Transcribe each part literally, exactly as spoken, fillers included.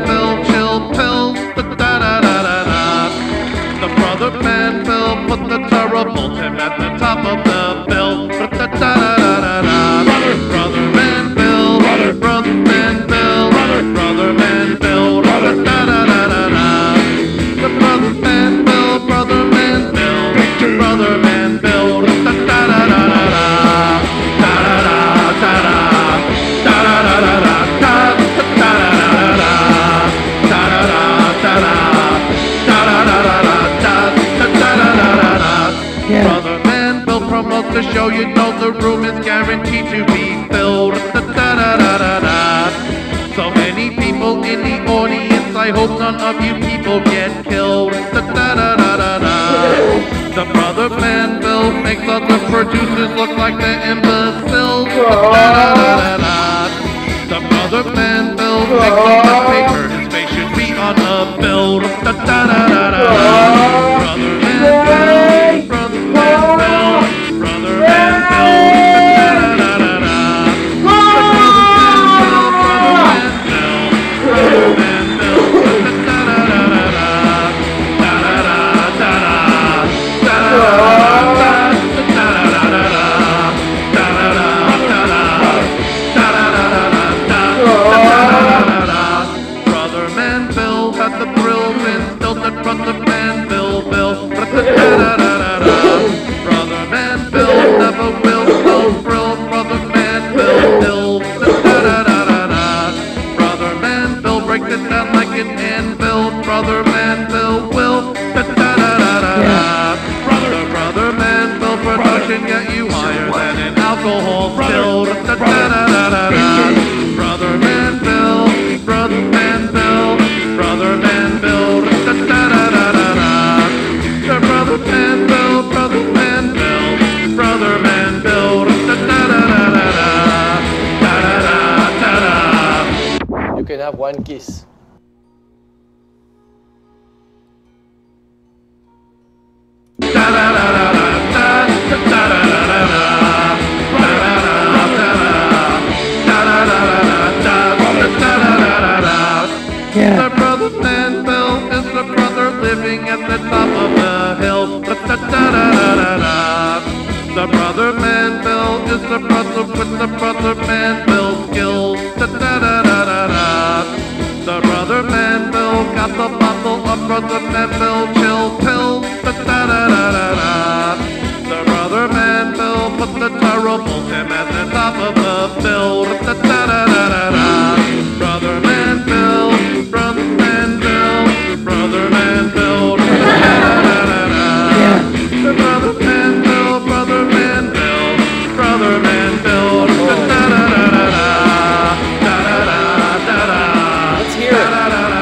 Bill chill pills. Da da da da da. The brother man Bill put the terrible Tim at the top of the bill. Da da da da da. Brother man Bill, brother brother man Bill, brother brother man Bill. Da da da da da. The brother man Bill, brother man Bill, brother man Bill. Da da da da da. Da da da da da. Da da da da da. Da da da da da. Da da da da da. Da da da da da. Da da da da da. Brother man Bill promotes the show. You know the room is guaranteed to be filled. Da da da da da da. So many people in the audience. I hope none of you people get killed. Da da da da da da. The brother man Bill makes other producers look like they're imbeciles. Da da da da da. The brother man Bill makes all the paper. His face should be on a bill. Da da da da da. Brother man Bill, brother man Bill, brother man Bill. Da da da da da. Brother man Bill, brother man Bill, da da da da da. Da da da da da. Da da da da da. Brother man Bill had the thrills instilled that brother man Bill Bill. Brother man Bill never will so thrill. Brother man Bill Bill. Brother man Bill breaks it down like an anvil. Brother man Bill will. Brother brother man Bill production get you higher than an alcohol still. Brother man Bill, brother man Bill, brother man Bill, da da da da da da. The brother man Bill, brother man Bill, brother man Bill, da da da da da da. Da da da da da. You can have one kiss. Da da da da da da da da da da da. Yeah. The brother man Bill is the brother living at the top of the hill. Da, da, da, da, da, da. The brother man Bill is the brother with the brother man Bill skills. Da, da, da, da, da, da. The brother man Bill got the bottle of brother man Bill chill pills. Da, da, da, da, da, da. The brother man Bill put the terrible Tim at the top of the bill. Da, da, da, da, da, da. Brother man Bill, brother man Bill, brother man Bill. Da, da, da, da, da. The brother man Bill, brother man Bill, brother man Bill. Da, da, da, da, da, da. Da, da, da, da, da. Let's hear it.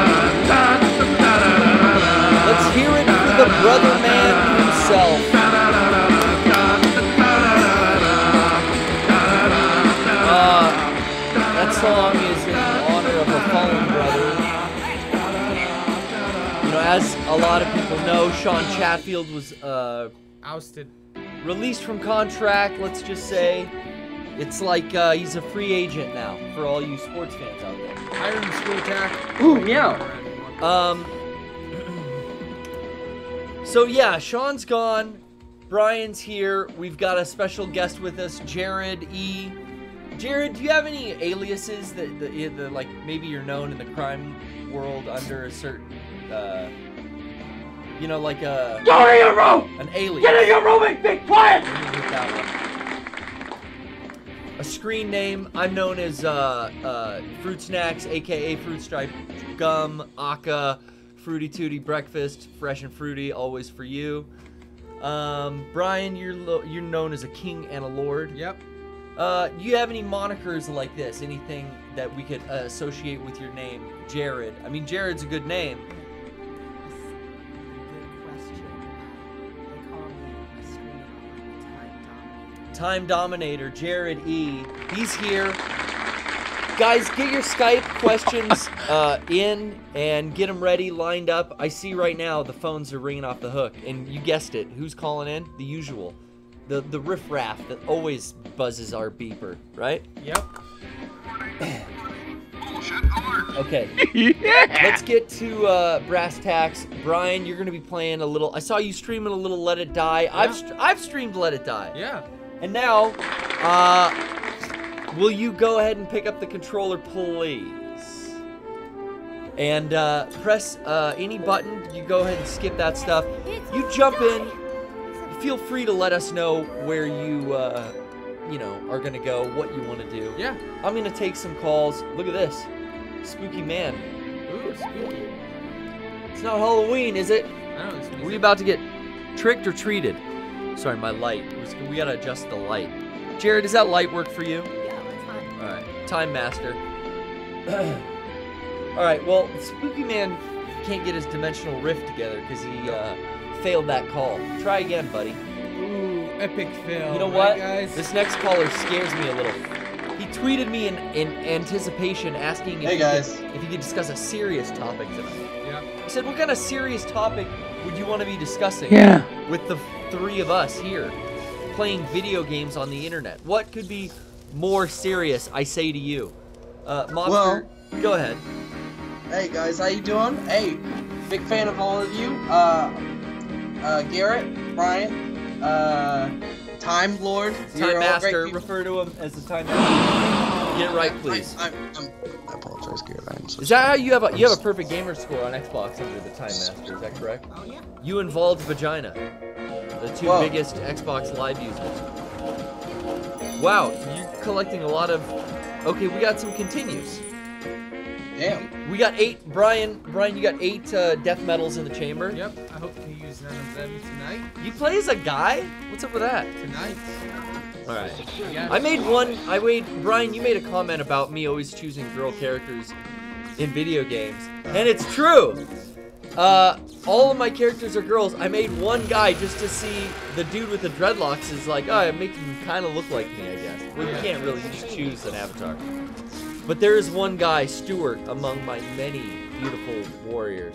Let's hear it for the brother man himself. Uh, that song is in honor of a fallen brother. You know, as a lot of people know, Sean Chatfield was uh, ousted, released from contract. Let's just say it's like uh, he's a free agent now for all you sports fans out there. Iron School Attack. Ooh, meow. Um. So yeah, Sean's gone. Brian's here. We've got a special guest with us, Jared E. Jared, do you have any aliases that, that, that like maybe you're known in the crime world under a certain, uh, you know, like a Go to your room. An alias. Get in your room and be quiet. Let me get that one. A screen name. I'm known as uh, uh, Fruit Snacks, aka Fruit Stripe Gum, Aka, Fruity Tooty Breakfast, fresh and fruity, always for you. Um, Brian, you're lo you're known as a king and a lord. Yep. Uh, do you have any monikers like this? Anything that we could uh, associate with your name, Jared? I mean, Jared's a good name. Time Dominator, Jared E. He's here. Guys, get your Skype questions uh, in and get them ready, lined up. I see right now the phones are ringing off the hook, and you guessed it. Who's calling in? The usual. The, the riffraff that always buzzes our beeper, right? Yep. Okay. Yeah. Let's get to uh, brass tacks. Brian, you're gonna be playing a little. I saw you streaming a little Let It Die. Yeah. I've st I've streamed Let It Die. Yeah. And now, uh, will you go ahead and pick up the controller, please? And uh, press uh, any button. You go ahead and skip that stuff. You jump in. Feel free to let us know where you, uh, you know, are gonna go, what you want to do. Yeah. I'm gonna take some calls. Look at this, spooky man. Ooh, spooky. It's not Halloween, is it? I know it's Are we about to get tricked or treated? Sorry, my light. It was- We gotta adjust the light. Jared, does that light work for you? Yeah, that's fine. All right, Time Master. All right, well, Spooky Man can't get his dimensional rift together because he uh, failed that call. Try again, buddy. Ooh, epic fail. You know right, what? guys? This next caller scares me a little. He tweeted me in, in anticipation asking if, Hey, he guys. Could, if he could discuss a serious topic tonight. Yeah. He said, what kind of serious topic would you want to be discussing Yeah. with the three of us here playing video games on the internet? What could be more serious, I say to you? Uh, Mobster, go ahead. Hey guys, how you doing? Hey, big fan of all of you. Uh, uh, Garrett, Brian, uh, Time Lord. Time You're all Master, great people. refer to him as the Time Master. Get it right, please. I, I, I'm, I apologize, Garrett. I'm so Is that how you have a you have a perfect gamer score on Xbox under the Time Master? Is that correct? Oh, yeah. You involved Vagina, the two Whoa. biggest Xbox Live users. Wow, you're collecting a lot of. Okay, we got some continues. Damn. We got eight. Brian, Brian, you got eight uh, death medals in the chamber. Yep. I hope to use none of them tonight. You play as a guy? What's up with that? Tonight. All right. Yeah. I made one. I made Brian. You made a comment about me always choosing girl characters in video games, and it's true. Uh, all of my characters are girls. I made one guy just to see the dude with the dreadlocks is like, oh, it makes him kind of look like me, I guess. Well, you Yeah. can't really just choose an avatar. But there is one guy, Stuart, among my many beautiful warriors.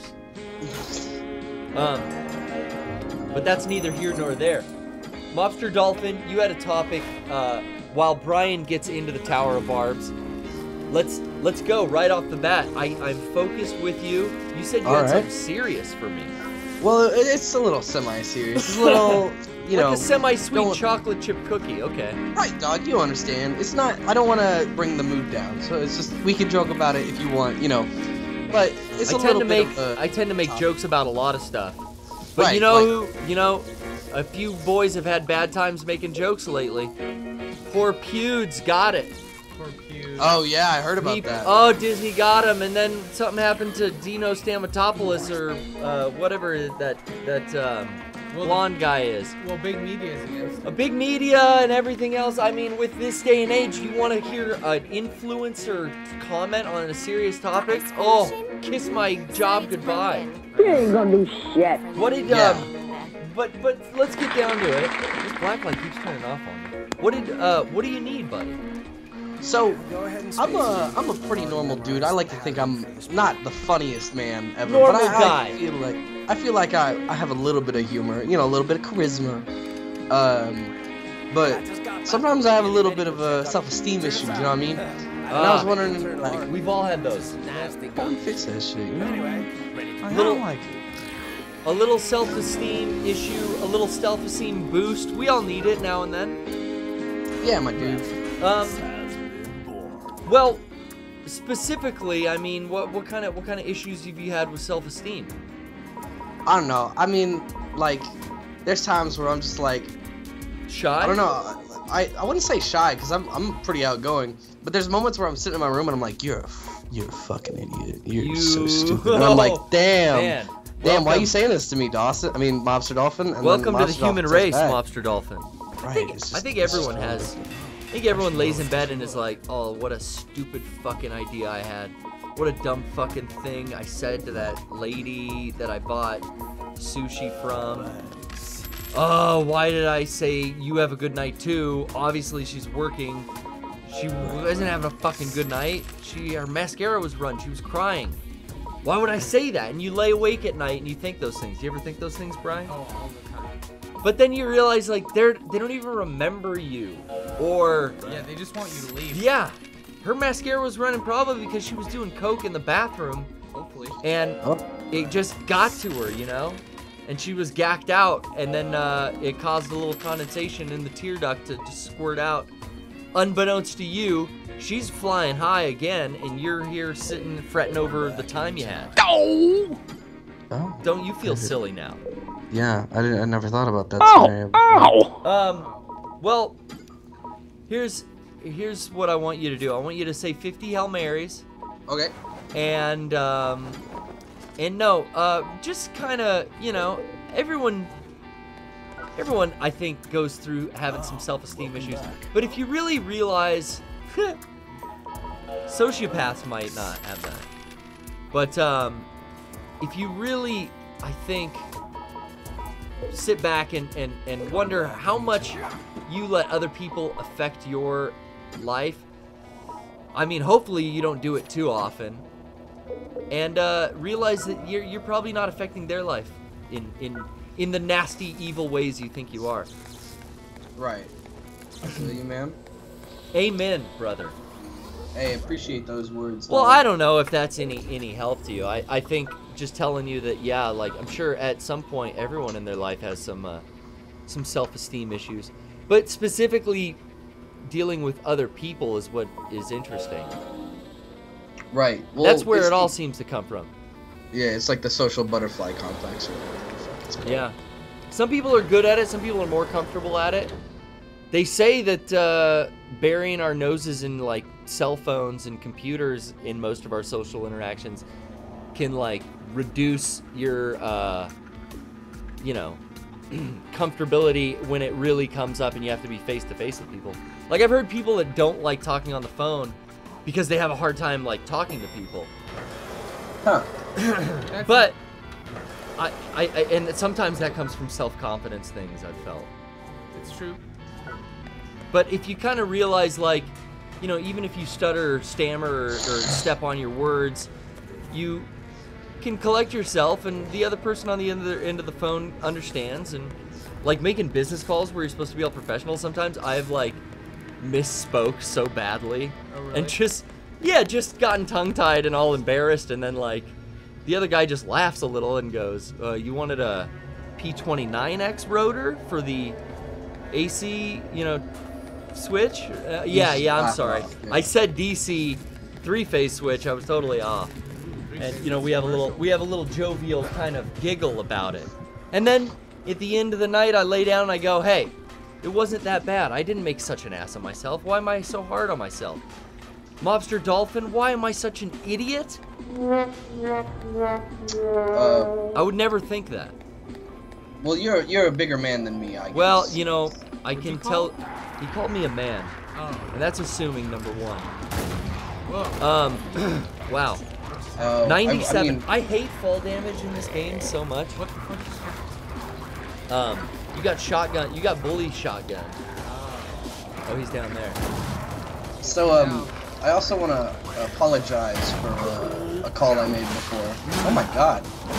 Um, but that's neither here nor there. Mobster Dolphin, you had a topic. Uh, while Brian gets into the Tower of Barbs, let's let's go right off the bat. I I'm focused with you. You said you All had right. something serious for me, Well, it, it's a little semi-serious. It's a little, you like know. a semi-sweet don't- chocolate chip cookie. Okay. Right, dog. You understand. It's not. I don't want to bring the mood down. So it's just we can joke about it if you want, you know. But it's I a tend little to bit make of a. I tend to make topic. jokes about a lot of stuff. But Right, you know like- who? You know, a few boys have had bad times making jokes lately. Poor Pewds got it. Poor Pew. Oh yeah, I heard about He- that. Oh, Disney got him, and then something happened to Dino Stamatopoulos or uh, whatever that that um, Well, blonde guy is. Well, big media is against A it. big media and everything else. I mean, with this day and age, you want to hear an influencer comment on a serious topic? Oh, kiss my job goodbye. You ain't gonna do shit. What did Yeah. um? But but let's get down to it. This black light keeps turning off on me. What did uh? What do you need, buddy? So, I'm a I'm a pretty normal dude. I like to think I'm not the funniest man ever, Normal but I, guy. I feel like I feel like I, I have a little bit of humor, you know, a little bit of charisma. Um, but sometimes I have a little bit of a self-esteem issue. You know what I mean? And I was Ah. wondering, like, We've all had those. how do you fix that shit? You know? I Little- don't like it. A little self-esteem issue, a little self-esteem boost. We all need it now and then. Yeah, my dude. Um. Well, specifically, I mean, what what kind of what kind of issues have you had with self-esteem? I don't know. I mean, like, there's times where I'm just like, Shy? I don't know. I, I wouldn't say shy because I'm I'm pretty outgoing. But there's moments where I'm sitting in my room and I'm like, you're a f- you're a fucking idiot. You're You- so stupid. And I'm like, damn, Man. damn. Why are Welcome- you saying this to me, Dawson? I mean, Mobster Dolphin. And then Welcome to the Mobster human Dolphin says race, back. Mobster Dolphin. Right. I think, it's I just- think it's just everyone has. horrible. I think everyone lays in bed and is like, oh, what a stupid fucking idea I had. What a dumb fucking thing I said to that lady that I bought sushi from. Oh, why did I say you have a good night too? Obviously she's working. She wasn't having a fucking good night. She, her mascara was run. She was crying. Why would I say that? And you lay awake at night and you think those things. Do you ever think those things, Brian? Oh, all the time. But then you realize like they're they don't even remember you, or Yeah, they just want you to leave. yeah, her mascara was running probably because she was doing coke in the bathroom, Hopefully. and Oh. it just got to her, you know? And she was gacked out, and then uh, it caused a little condensation in the tear duct to just squirt out. Unbeknownst to you, she's flying high again, and you're here sitting fretting over the time you had. Oh. Don't you feel silly now? Yeah, I didn't. I never thought about that scenario. before. Um, well, here's here's what I want you to do. I want you to say fifty Hail Marys, Okay. and um, and no, uh, just kind of, you know, everyone. Everyone, I think, goes through having some self-esteem issues. But if you really realize, sociopaths might not have that. But um, if you really, I think, sit back and, and, and wonder how much you let other people affect your life. I mean, hopefully you don't do it too often. And uh, realize that you're, you're probably not affecting their life in, in in the nasty, evil ways you think you are. Right. I feel you, man. Amen, brother. Hey, appreciate those words. Well, man. I don't know if that's any any help to you. I, I think just telling you that, yeah, like, I'm sure at some point everyone in their life has some uh, some self-esteem issues. But specifically dealing with other people is what is interesting. Right. Well, That's where it's it all the- seems to come from. Yeah, it's like the social butterfly complex or whatever the fuck it's called. Yeah. Some people are good at it, some people are more comfortable at it. They say that uh, burying our noses in, like, cell phones and computers in most of our social interactions can, like, reduce your, uh, you know, comfortability when it really comes up and you have to be face-to-face with people. Like, I've heard people that don't like talking on the phone because they have a hard time, like, talking to people. Huh. But I, I, I, and sometimes that comes from self-confidence things, I've felt. It's true. But if you kind of realize, like, you know, even if you stutter or stammer or, or step on your words, you can collect yourself, and the other person on the end of the end of the phone understands. And like making business calls where you're supposed to be all professional, sometimes I've like misspoke so badly, Oh, really? and just yeah, just gotten tongue-tied and all embarrassed, and then like the other guy just laughs a little and goes, uh, "You wanted a P twenty-nine X rotor for the A C, you know, switch?" Uh, yeah, yeah, I'm sorry. I said D C three-phase switch. I was totally off. And you know, we have a little we have a little jovial kind of giggle about it. And then at the end of the night, I lay down and I go, "Hey, it wasn't that bad. I didn't make such an ass of myself. Why am I so hard on myself? Mobster Dolphin, why am I such an idiot?" Uh, I would never think that. well, you're you're a bigger man than me, I guess. Well, you know, I can you tell. call He called me a man, Oh. and that's assuming number one. Whoa. Um, wow. Uh, ninety-seven. I, I mean, I hate fall damage in this game so much. What the fuck is that? Um, you got shotgun. You got bully shotgun. Oh, he's down there. so um, I also want to apologize for uh, a call I made before. Oh my god.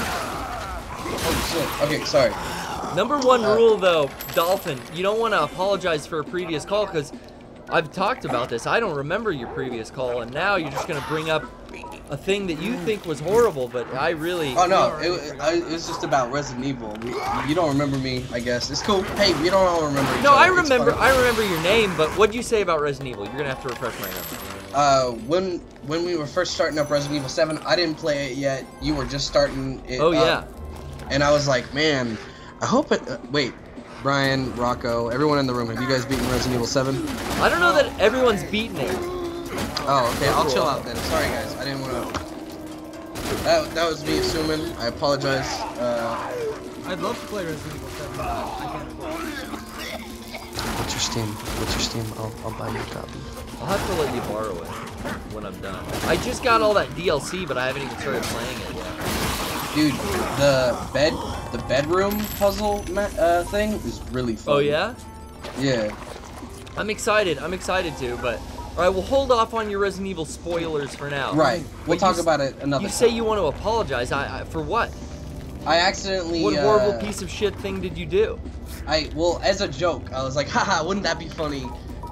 Holy shit. Okay, sorry. Number one Uh, rule, though, Dolphin, you don't want to apologize for a previous call, because I've talked about this. I don't remember your previous call, and now you're just going to bring up a thing that you think was horrible, but I really... Oh no, it, I, it was just about Resident Evil. We, you don't remember me, I guess. It's cool. Hey, we don't all remember each No, other. I It's remember fine. I remember your name, but what'd you say about Resident Evil? You're going to have to refresh my memory. Uh, when when we were first starting up Resident Evil seven, I didn't play it yet. You were just starting it Oh, yeah. up, and I was like, man, I hope it... Uh, wait, Brian, Rocco, everyone in the room, have you guys beaten Resident Evil seven? I don't know that everyone's beaten it. Oh, okay, I'll chill out then. Sorry, guys, I didn't want to... That, that was me assuming. I apologize. Uh, I'd love to play Resident Evil seven, but I can't afford it. what's your Steam? What's your Steam? I'll, I'll buy you a copy. I'll have to let you borrow it when I'm done. I just got all that D L C, but I haven't even started playing it yet. Dude, the bed, the bedroom puzzle ma uh, thing is really fun. Oh, yeah? Yeah. I'm excited. I'm excited to, but... Alright, we'll hold off on your Resident Evil spoilers for now. Right. We'll But talk you, about it another You time. say you want to apologize. I, I For what? I accidentally. What horrible uh, piece of shit thing did you do? I well, as a joke, I was like, haha, wouldn't that be funny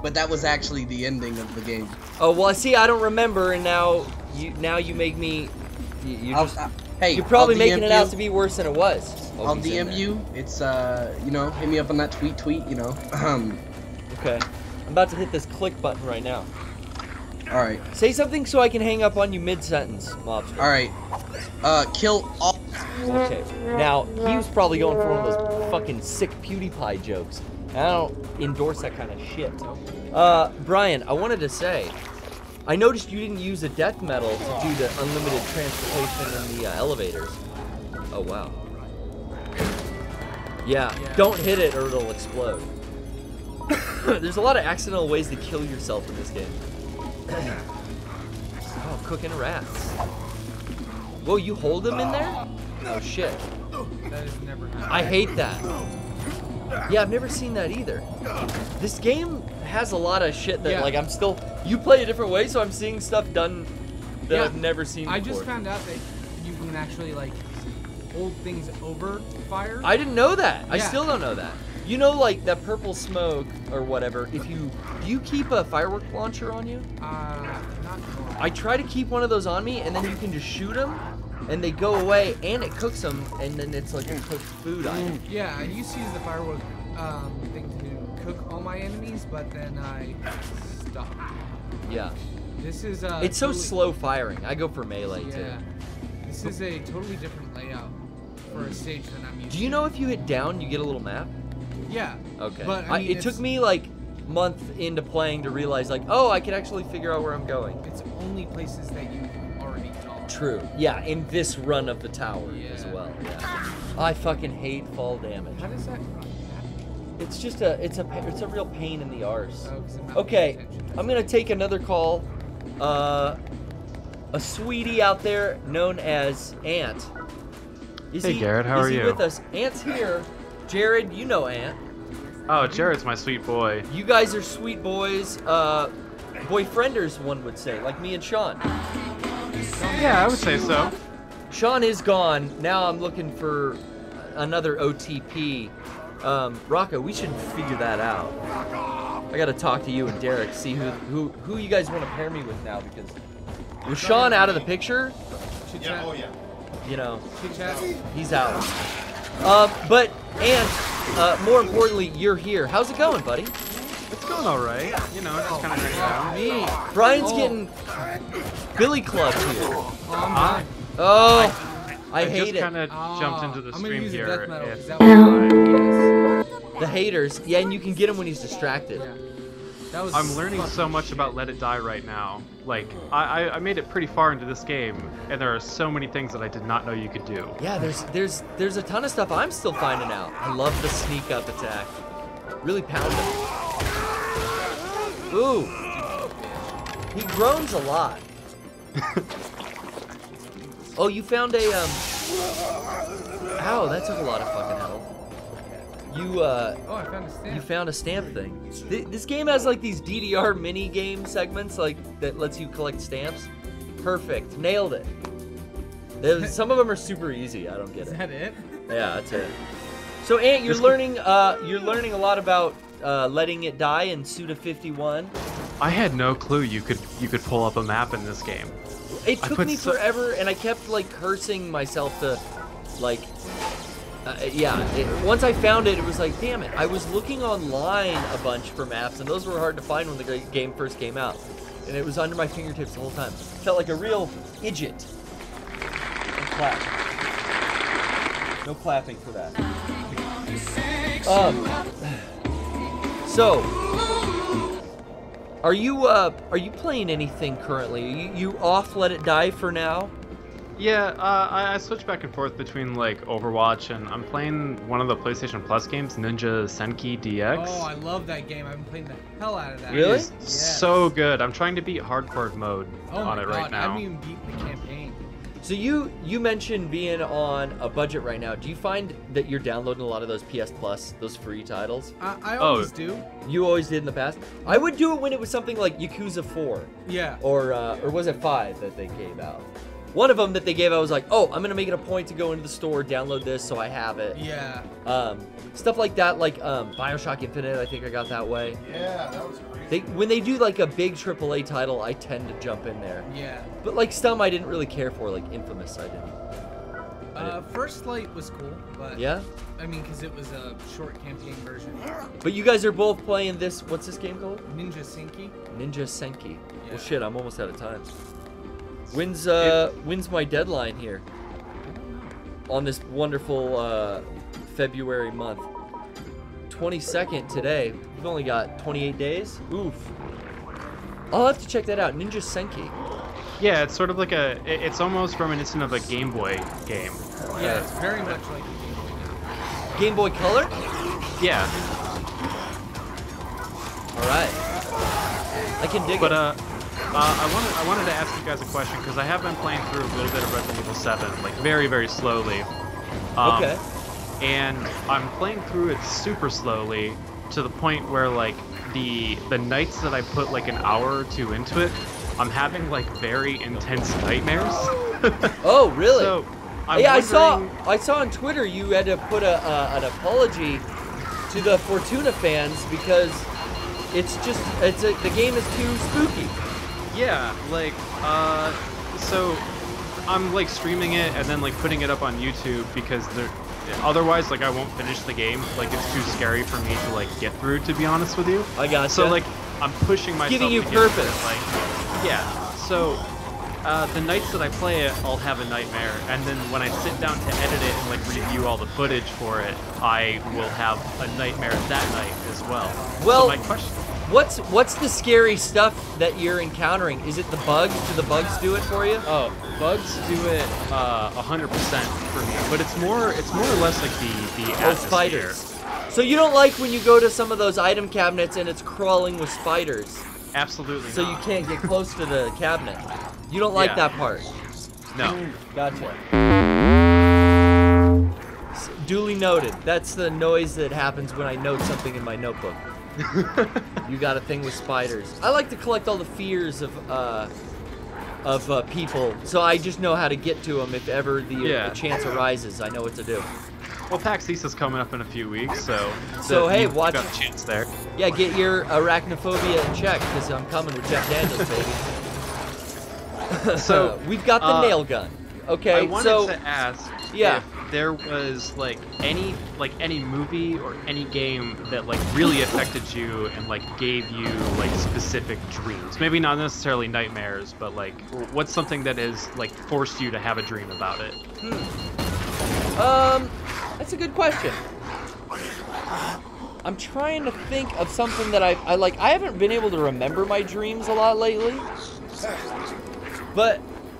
but that was actually the ending of the game. Oh well, see, I don't remember, and now you now you make me. You, you I'll, just, uh, hey, you're probably I'll making D M it out you. to be worse than it was. Oh, I'll he's D in M there. you. It's uh, you know, hit me up on that tweet, tweet. You know. Um. Okay. I'm about to hit this click button right now. All right. Say something so I can hang up on you mid-sentence, Mobster. All right. Uh, kill all. Okay. Now, he was probably going for one of those fucking sick PewDiePie jokes. I don't endorse that kind of shit. Uh, Brian, I wanted to say, I noticed you didn't use a death metal to do the unlimited transportation in the uh, elevators. Oh, wow. Yeah, Yeah. don't hit it or it'll explode. There's a lot of accidental ways to kill yourself in this game. Oh, cooking rats. Whoa, you hold them in there? Oh, shit. That is never happened. I hate that. Yeah, I've never seen that either. This game has a lot of shit that, Yeah. like, I'm still... You play a different way, so I'm seeing stuff done that Yeah. I've never seen before. I just found out that you can actually like hold things over fire. I didn't know that. I Yeah. still don't know that. You know, like, that purple smoke or whatever, if you... Do you keep a firework launcher on you? Uh, not sure. I try to keep one of those on me, and then you can just shoot them, and they go away, and it cooks them, and then it's like a cooked food item. Yeah, I used to use the firework um, thing to cook all my enemies, but then I stopped. Yeah. This is uh. It's so totally- slow firing. I go for melee, too. Yeah. This is a totally different layout for a stage than I'm used to. Do you know if you hit down, you get a little map? Yeah. Okay. But, I mean, it took it's- me like month into playing to realize like, oh, I can actually figure out where I'm going. It's only places that you already gone. True. Yeah, in this run of the tower as Yeah. well. Yeah. I fucking hate fall damage. How does that happen? It's just a, it's a, pa- it's a real pain in the arse. Oh, 'cause I'm not Okay, paying attention. I'm gonna take another call. Uh, a sweetie out there known as Ant. Is Hey, he, Garrett, how is are he you? with us? Ant's here. Jared, you know Ant. Oh, Jared's my sweet boy. You guys are sweet boys, uh, boyfrienders, one would say, like me and Sean. Yeah, I would say so. Sean is gone. Now I'm looking for another O T P. Um, Rocco, we should figure that out. I gotta talk to you and Derek, see who who who you guys want to pair me with now, because with Sean out of the picture, Chit chat. you know, Chit chat. he's out. Um, but and uh, more importantly, you're here. How's it going, buddy? It's going all right. You know, just kind of hanging out. Me. Brian's Oh. getting Billy Club here. Oh, I'm done. Oh, I, I hate just it. kind of jumped into the I'm gonna stream use a here. death metal, It's- 'cause that was- Yes. The haters. Yeah, and you can get him when he's distracted. Yeah. That was I'm learning fucking so much shit. about Let It Die right now. Like, I, I, I made it pretty far into this game, and there are so many things that I did not know you could do. Yeah, there's there's there's a ton of stuff I'm still finding out. I love the sneak up attack. Really pound him. Ooh. He groans a lot. Oh, you found a um Ow, that took a lot of fucking health. You uh Oh, I found a stamp. you found a stamp thing. Th- This game has like these D D R mini game segments like that lets you collect stamps. Perfect. Nailed it. There's- Some of them are super easy. I don't get Is it. that it? Yeah, that's it. So, Ant, you're learning. Uh, you're learning a lot about uh, letting it die in Suda fifty-one. I had no clue you could you could pull up a map in this game. It I took put me so- forever, and I kept like cursing myself to, like, uh, yeah. It, once I found it, it was like, damn it. I was looking online a bunch for maps, and those were hard to find when the g- game first came out, and it was under my fingertips the whole time. Felt like a real idiot. And clap. No clapping for that. Um. So, are you uh are you playing anything currently? You, you off Let It Die for now? Yeah, uh, I, I switch back and forth between like Overwatch and I'm playing one of the PlayStation Plus games, Ninja Senki D X. Oh, I love that game. I've been playing the hell out of that. Really? It's Yes. so good. I'm trying to beat hardcore mode Oh on my it god, right I now. haven't even beaten the campaign. So you you mentioned being on a budget right now. Do you find that you're downloading a lot of those P S Plus, those free titles? I, I Oh. always do. You always did in the past. I would do it when it was something like Yakuza four Yeah. or uh, or was it five that they gave out? One of them that they gave out was like, oh, I'm gonna make it a point to go into the store, download this so I have it. Yeah. Um, stuff like that, like um, Bioshock Infinite. I think I got that way. Yeah, that was great. They when they do like a big triple A title, I tend to jump in there. Yeah. But like some I didn't really care for, like Infamous, I didn't. I Uh, didn't. First Light was cool, but Yeah. I mean, because it was a short campaign version. But you guys are both playing this. What's this game called? Ninja Senki. Ninja Senki. Yeah. Well, shit, I'm almost out of time. When's uh when's my deadline here? On this wonderful uh, February month. twenty-second today. We've only got twenty-eight days. Oof. I'll have to check that out. Ninja Senki. Yeah, it's sort of like a. it- It's almost reminiscent of a Game Boy game. Yeah, it's very much like a Game Boy game. Game Boy Color? Yeah, All right. I can dig but it. uh, uh, I wanted I wanted to ask you guys a question because I have been playing through a little bit of Resident Evil seven, like very very slowly. Um, Okay. And I'm playing through it super slowly to the point where like the the nights that I put like an hour or two into it, I'm having like very intense nightmares. Oh, really? So, I'm yeah, I saw. wondering- I saw on Twitter you had to put a uh, an apology to the Fortuna fans because it's just it's a, the game is too spooky. Yeah, like, uh, so I'm like streaming it and then like putting it up on YouTube because there, otherwise like I won't finish the game. Like it's too scary for me to like get through. To be honest with you. I got So like I'm pushing myself. Giving you to get through it, purpose. Like, yeah. So uh, the nights that I play it, I'll have a nightmare, and then when I sit down to edit it and like review all the footage for it, I will have a nightmare that night as well. Well, so my question. What's what's the scary stuff that you're encountering? Is it the bugs? Do the bugs do it for you? Oh, bugs do it uh, one hundred percent for me, but it's more it's more or less like the the Oh, atmosphere. spiders. So you don't like when you go to some of those item cabinets and it's crawling with spiders. Absolutely. So not. you can't get close to the cabinet. You don't like Yeah. that part. No. Gotcha. S- Duly noted. That's the noise that happens when I note something in my notebook. You got a thing with spiders. I like to collect all the fears of uh, of uh, people, so I just know how to get to them if ever the, Yeah. the chance arises. I know what to do. Well, PAX East is coming up in a few weeks, so So, the- hey, you've watch- got a chance there. Yeah, get your arachnophobia in check, because I'm coming with Jeff Daniels, baby. So we've got the uh, nail gun. Okay, I wanted so to ask yeah. if there was like any like any movie or any game that like really affected you and like gave you like specific dreams. Maybe not necessarily nightmares, but like what's something that has like forced you to have a dream about it? Um, that's a good question. I'm trying to think of something that I, I like. I haven't been able to remember my dreams a lot lately. But,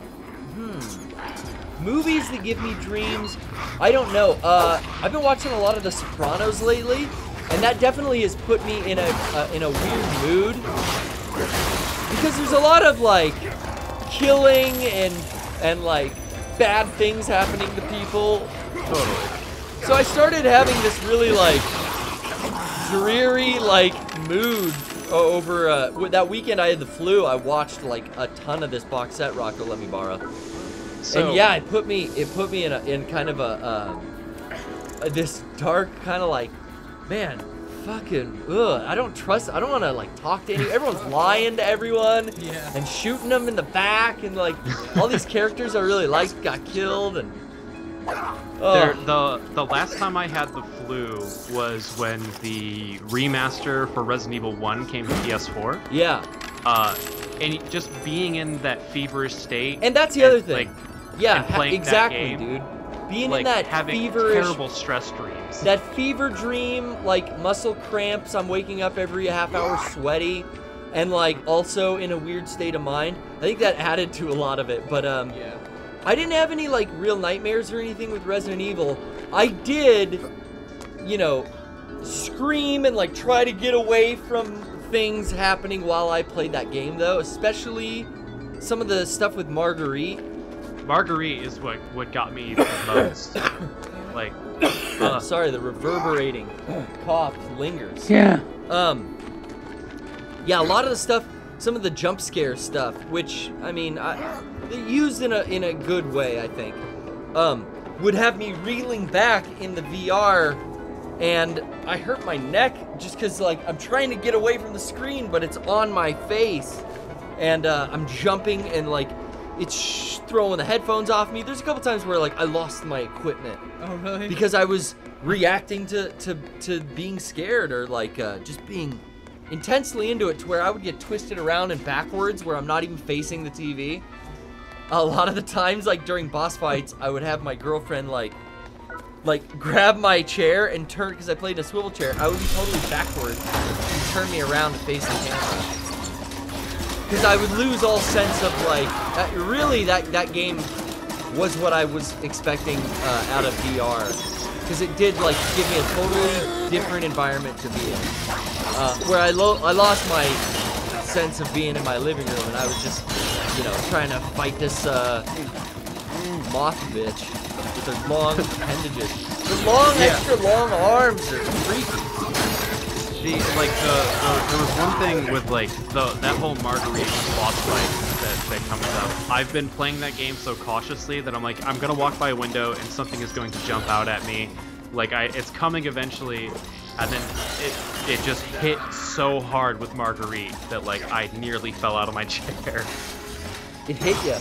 hmm, movies that give me dreams, I don't know. Uh, I've been watching a lot of The Sopranos lately, and that definitely has put me in a uh, in a weird mood because there's a lot of like killing and and like bad things happening to people. Totally. So I started having this really like dreary like mood o- over uh, with that weekend I had the flu. I watched like a ton of this box set Rocco let me borrow. So, And yeah, it put me it put me in a in kind of a uh, uh, this dark kind of like, man, fucking ugh, I don't trust I don't want to like talk to any everyone's lying to everyone Yeah. and shooting them in the back and like all these characters I really liked got killed and There, oh, the the last time I had the flu was when the remaster for Resident Evil one came to P S four. yeah. Uh, and just being in that feverish state. And that's the and, other thing. Like, Yeah, and ha- playing that exactly, game, dude. Being like in that having feverish, terrible stress dreams. that fever dream, like muscle cramps. I'm waking up every half hour sweaty, and like also in a weird state of mind. I think that added to a lot of it. But um, Yeah. I didn't have any like real nightmares or anything with Resident Evil. I did, you know, scream and like try to get away from things happening while I played that game, though. Especially some of the stuff with Marguerite. Marguerite is what what got me the most. Like, uh, Sorry, the reverberating cough lingers. Yeah. Um, yeah, a lot of the stuff, some of the jump scare stuff, which I mean, I, used in a in a good way, I think, um, would have me reeling back in the V R, and I hurt my neck just because like I'm trying to get away from the screen, but it's on my face, and uh, I'm jumping and like it's sh- throwing the headphones off me. There's a couple times where like I lost my equipment. Oh really? Because I was reacting to to, to being scared or like uh, just being intensely into it to where I would get twisted around and backwards where I'm not even facing the T V. A lot of the times, like during boss fights, I would have my girlfriend like like grab my chair and turn, because I played in a swivel chair, I would be totally backwards and turn me around to face the camera. Because I would lose all sense of like, uh, really that, that game was what I was expecting uh, out of V R. Because it did like give me a totally different environment to be in. Uh, where I, lo I lost my sense of being in my living room and I was just, you know, trying to fight this uh, moth bitch with her long appendages. The long, Yeah. extra long arms are freaky. The like the, the there was one thing with like the that whole Marguerite boss fight that that comes up. I've been playing that game so cautiously that I'm like I'm gonna walk by a window and something is going to jump out at me. Like I it's coming eventually, and then it it just hit so hard with Marguerite that like I nearly fell out of my chair. It hit you.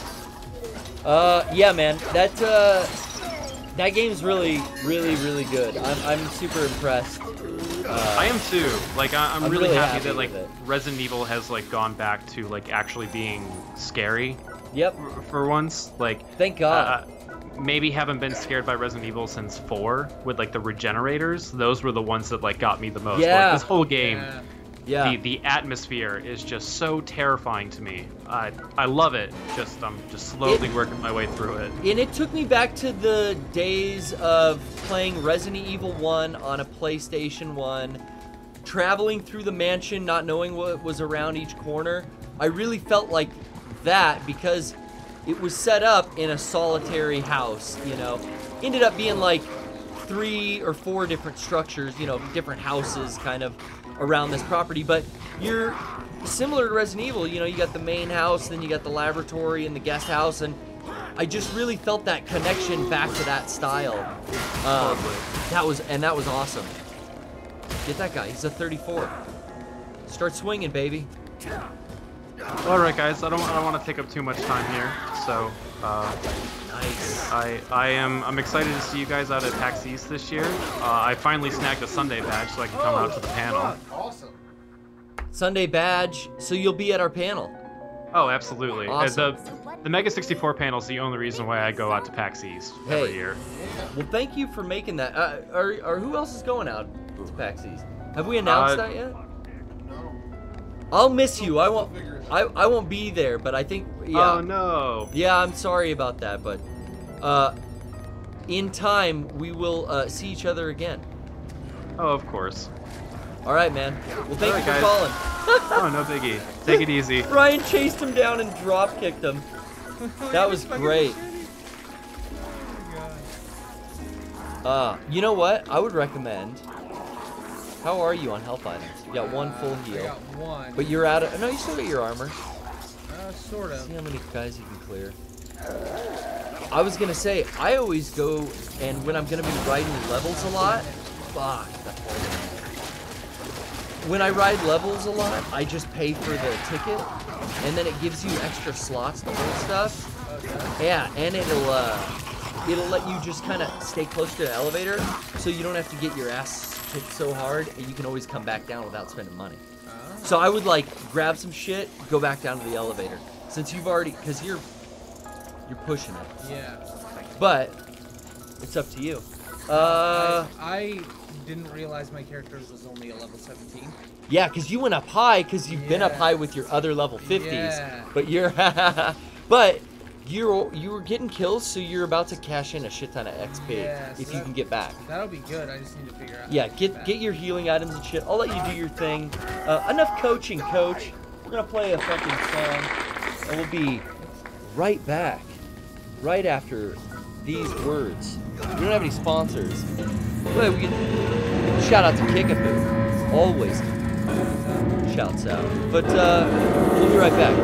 Uh, yeah, man. That uh, that game's really, really, really good. I'm I'm super impressed. Uh, I am too. Like I, I'm, I'm really, really happy, happy that like with it. Resident Evil has like gone back to like actually being scary Yep. for, for once. Like Thank God. Uh, maybe haven't been scared by Resident Evil since four with like the regenerators. Those were the ones that like got me the most. Yeah. Like, this whole game, Yeah. yeah. the the atmosphere is just so terrifying to me. I I love it. Just I'm just slowly It- working my way through it. And it took me back to the days of playing Resident Evil one on a PlayStation one, traveling through the mansion, not knowing what was around each corner. I really felt like that because it was set up in a solitary house, you know. Ended up being like three or four different structures, you know, different houses kind of around this property, but you're similar to Resident Evil, you know, you got the main house, then you got the laboratory and the guest house, and I just really felt that connection back to that style. Um, that was, and that was awesome. Get that guy, he's a thirty-four. Start swinging, baby. All right, guys. I don't I don't want to take up too much time here. So uh, Nice. I I am I'm excited to see you guys out at PAX East this year. Uh, I finally snagged a Sunday badge so I can come out to the panel. Awesome. Sunday badge, so you'll be at our panel. Oh, absolutely. Uh, Awesome. The the Mega sixty-four panel is the only reason why I go out to PAX East every Hey. year. Well, thank you for making that. Uh, or, or who else is going out to PAX East? Have we announced Uh, that yet? I'll miss you. I won't. I, I won't be there, but I think yeah. Oh no. Yeah, I'm sorry about that, but uh, in time we will uh, see each other again. Oh, of course. All right, man. Well, thank All you right, for guys. calling. Oh, no biggie. Take it easy. Ryan chased him down and drop kicked him. That was great. Uh, you know what? I would recommend. How are you on health items? You got one full I heal, got one. but you're out of. No, you still got your armor. Uh, sort of. See how many guys you can clear. I was gonna say I always go, and when I'm gonna be riding levels a lot, fuck. When I ride levels a lot, I just pay for the ticket, and then it gives you extra slots to hold stuff. Yeah, and it'll uh, it'll let you just kind of stay close to the elevator, so you don't have to get your ass kicked so hard, and you can always come back down without spending money. So I would like grab some shit, go back down to the elevator, since you've already, because you're you're pushing it. Yeah. But it's up to you. Uh, I, I didn't realize my character was only a level seventeen. yeah, because you went up high, because you've been up Yeah. high with your other level fifties. Yeah. But you're, but you're you were getting kills, so you're about to cash in a shit ton of X P Yeah, so if you that- can get back. That'll be good. I just need to figure out. Yeah, how to get that. get your healing items and shit. I'll let you do your thing. Uh, enough coaching, coach. We're gonna play a fucking song, and we'll be right back, right after these words. We don't have any sponsors. But we can shout out to Kickapoo. Always shouts out. But uh, we'll be right back.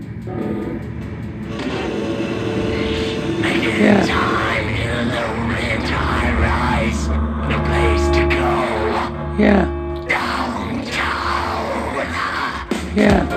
Yeah. Yeah. Yeah.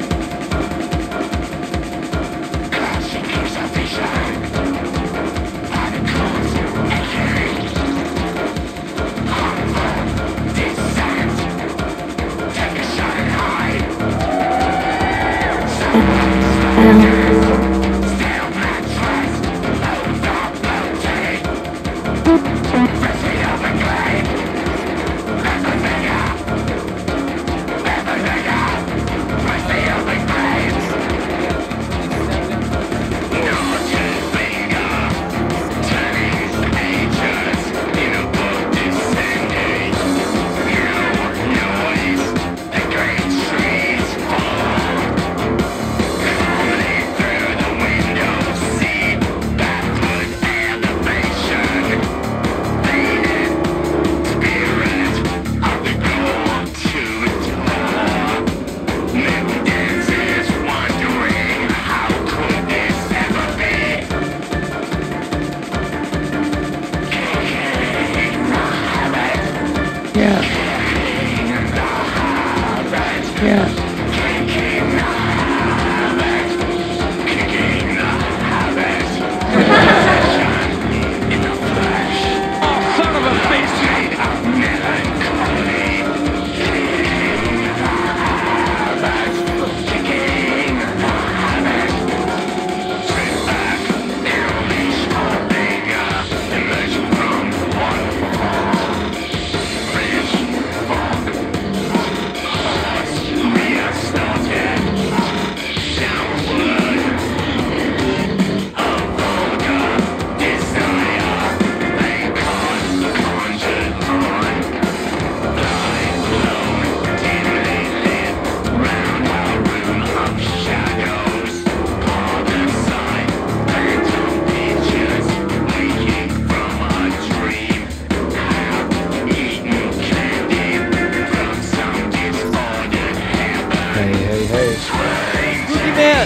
Yeah. Yeah. Hey, hey, hey. Spooky Man!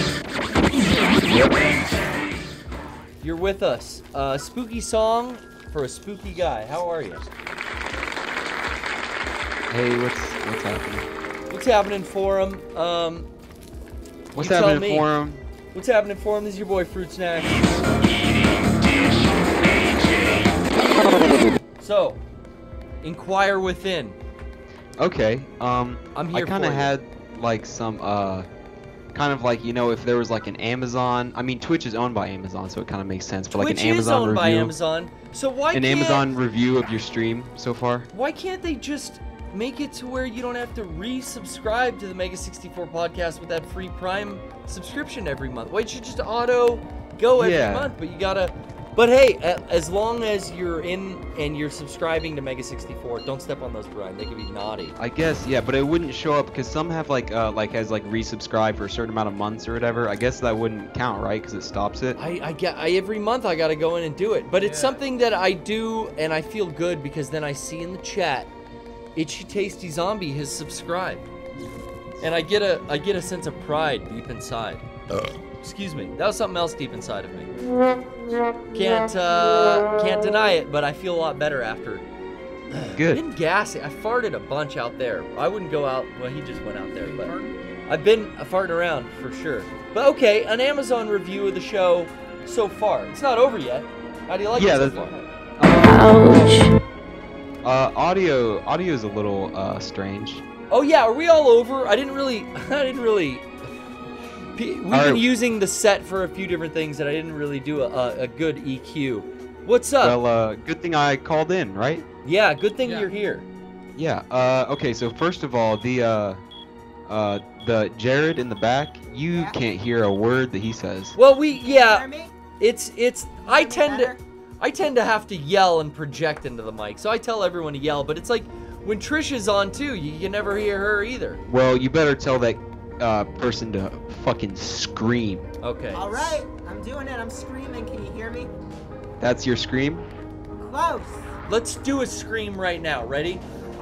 You're with us. Uh, spooky song for a spooky guy. How are you? Hey, what's what's happening? What's happening for him? Um, What's you tell happening me. for him? What's happening for him? This is your boy Fruit Snack. So, inquire within. Okay. Um, I'm I here kind for of you. had like some uh, kind of like you know if there was like an Amazon. I mean, Twitch is owned by Amazon, so it kind of makes sense. But like Twitch an Amazon is owned review, by Amazon. So why an can't Amazon review of your stream so far. why can't they just make it to where you don't have to resubscribe to the Mega sixty-four podcast with that free Prime subscription every month? Why should just auto go every Yeah. month? But you gotta. But hey, a- as long as you're in and you're subscribing to Mega sixty-four, don't step on those, Brian. They can be naughty. I guess yeah, but it wouldn't show up because some have like uh like as like resubscribe for a certain amount of months or whatever. I guess that wouldn't count, right? Because it stops it. I, I get I, every month I gotta go in and do it, but it's Yeah. something that I do and I feel good because then I see in the chat, Itchy Tasty Zombie has subscribed, and I get a I get a sense of pride deep inside. Excuse me, that was something else deep inside of me. Can't uh, can't deny it, but I feel a lot better after. I've Good. been gassy. I farted a bunch out there. I wouldn't go out. Well, he just went out there, but I've been farting around for sure. But okay, an Amazon review of the show so far. It's not over yet. How do you like Yeah, it so that's- far? Uh, audio audio is a little uh strange. Oh yeah, are we all over? I didn't really. I didn't really. P- We've All been right. using the set for a few different things that I didn't really do a, a, a good E Q. What's up? Well, uh, good thing I called in, right? yeah, good thing Yeah. you're here. Yeah. Uh, okay. So first of all, the uh, uh, the Jared in the back, you Yeah. can't hear a word that he says. Well, we yeah. Hear me? It's it's I Hear me tend better? to I tend to have to yell and project into the mic. So I tell everyone to yell, but it's like when Trish is on too, you, you never hear her either. Well, you better tell that uh, person to fucking scream. Okay. All right, I'm doing it. I'm screaming. Can you hear me? That's your scream? Close. Let's do a scream right now. Ready?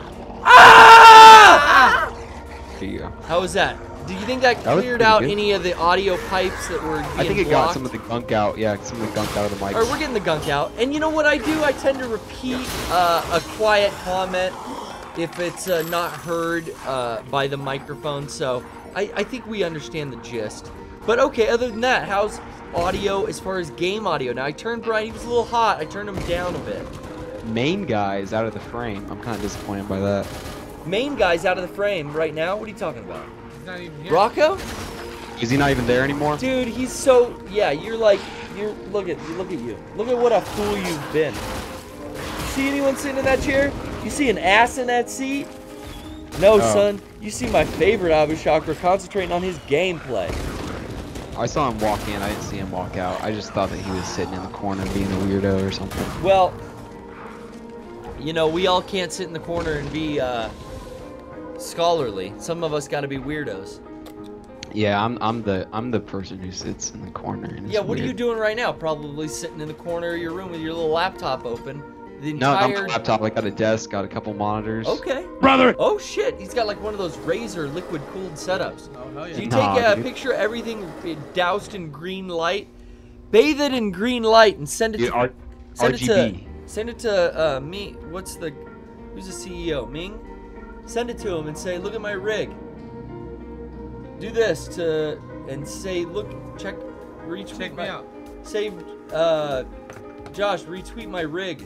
Ah! Here you go. How was that? Do you think that That was cleared pretty out good. any of the audio pipes that were being I think it blocked? got some of the gunk out. Yeah, some of the gunk out of the mic. All right, we're getting the gunk out. And you know what I do? I tend to repeat uh, a quiet comment if it's uh, not heard uh, by the microphone. So I, I think we understand the gist. But okay, other than that, how's audio as far as game audio? Now I turned Brian, he was a little hot. I turned him down a bit. Main guy is out of the frame. I'm kind of disappointed by that. Main guy's out of the frame right now. What are you talking about? He's not even here. Rocco? Is he not even there anymore? Dude, he's so yeah. You're like you're look at look at you. Look at what a fool you've been. See anyone sitting in that chair? You see an ass in that seat? No, Oh. son. You see my favorite Abushocker concentrating on his gameplay. I saw him walk in. I didn't see him walk out. I just thought that he was sitting in the corner being a weirdo or something. Well, you know, we all can't sit in the corner and be uh, scholarly. Some of us got to be weirdos. Yeah, I'm I'm the I'm the person who sits in the corner. And Yeah, is what are you weird. doing right now? Probably sitting in the corner of your room with your little laptop open. The No, not entire my laptop. I got a desk, got a couple monitors. Okay. Brother! Oh shit, he's got like one of those Razer liquid cooled setups. Oh, hell yeah. So you Nah, take a dude. picture of everything doused in green light, bathe it in green light, and send it Dude, to R- send R G B. it to send it to uh, me. What's the who's the C E O? Ming. Send it to him and say, look at my rig. Do this to and say, look, check, retweet Check my, me out. Say, uh, Josh, retweet my rig.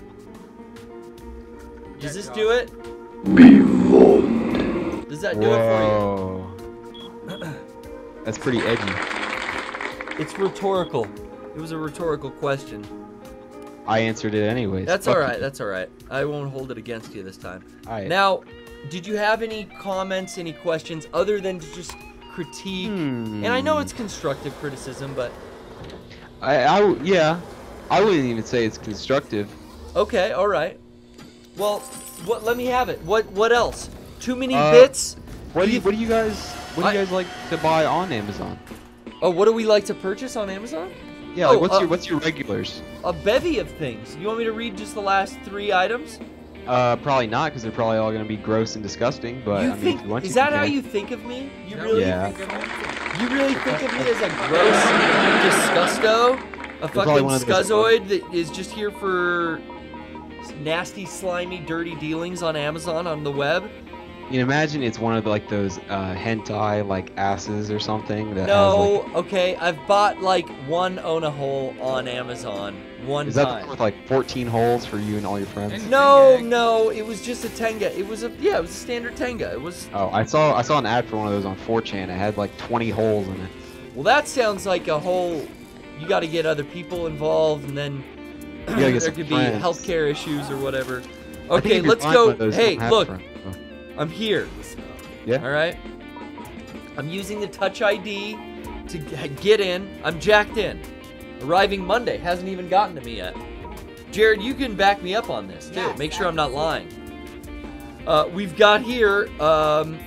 Does Yeah, this Josh. do it? Behold. Does that do it for Whoa. That's pretty edgy. you? It's rhetorical. It was a rhetorical question. I answered it anyways. That's Fuck all right. you. That's all right. I won't hold it against you this time. All right. Now, did you have any comments, any questions other than to just critique? Hmm. And I know it's constructive criticism, but I, I w- yeah, I wouldn't even say it's constructive. okay, all right. Well, what? Let me have it. What? What else? Too many Uh, bits? What do you What do you guys What do you I- guys like to buy on Amazon? Oh, what do we like to purchase on Amazon? Yeah, like Oh, what's uh, your What's your regulars? A bevy of things. You want me to read just the last three items? Uh, probably not, because they're probably all gonna be gross and disgusting. But you I mean, think if you want is to, that you how can. you think of me? You Is that really? what Yeah. you think of me? You really think of me as a gross disgusto? A probably fucking one of those- scuzoid that is just here for nasty, slimy, dirty dealings on Amazon on the web? You can imagine it's one of the, like those uh, hentai like asses or something that has No, like. okay, I've bought like one Ona hole on Amazon one Is that the time. one with like fourteen holes for you and all your friends? And- No, Tenga. no, it was just a Tenga. It was a yeah, it was a standard Tenga. It was Oh, I saw I saw an ad for one of those on four chan. It had like twenty holes in it. well. That sounds like a whole. You got to get other people involved, and then gotta there get some could friends. be healthcare issues or whatever. I think Okay, if you're let's buying one go. of those, you Hey, don't have look, friends, so- I'm here. Yeah. All right. I'm using the Touch I D to g- get in. I'm jacked in. Arriving Monday. Hasn't even gotten to me yet. Jared, you can back me up on this too. Yes, Make sure I'm not lying. Uh, we've got here. Um,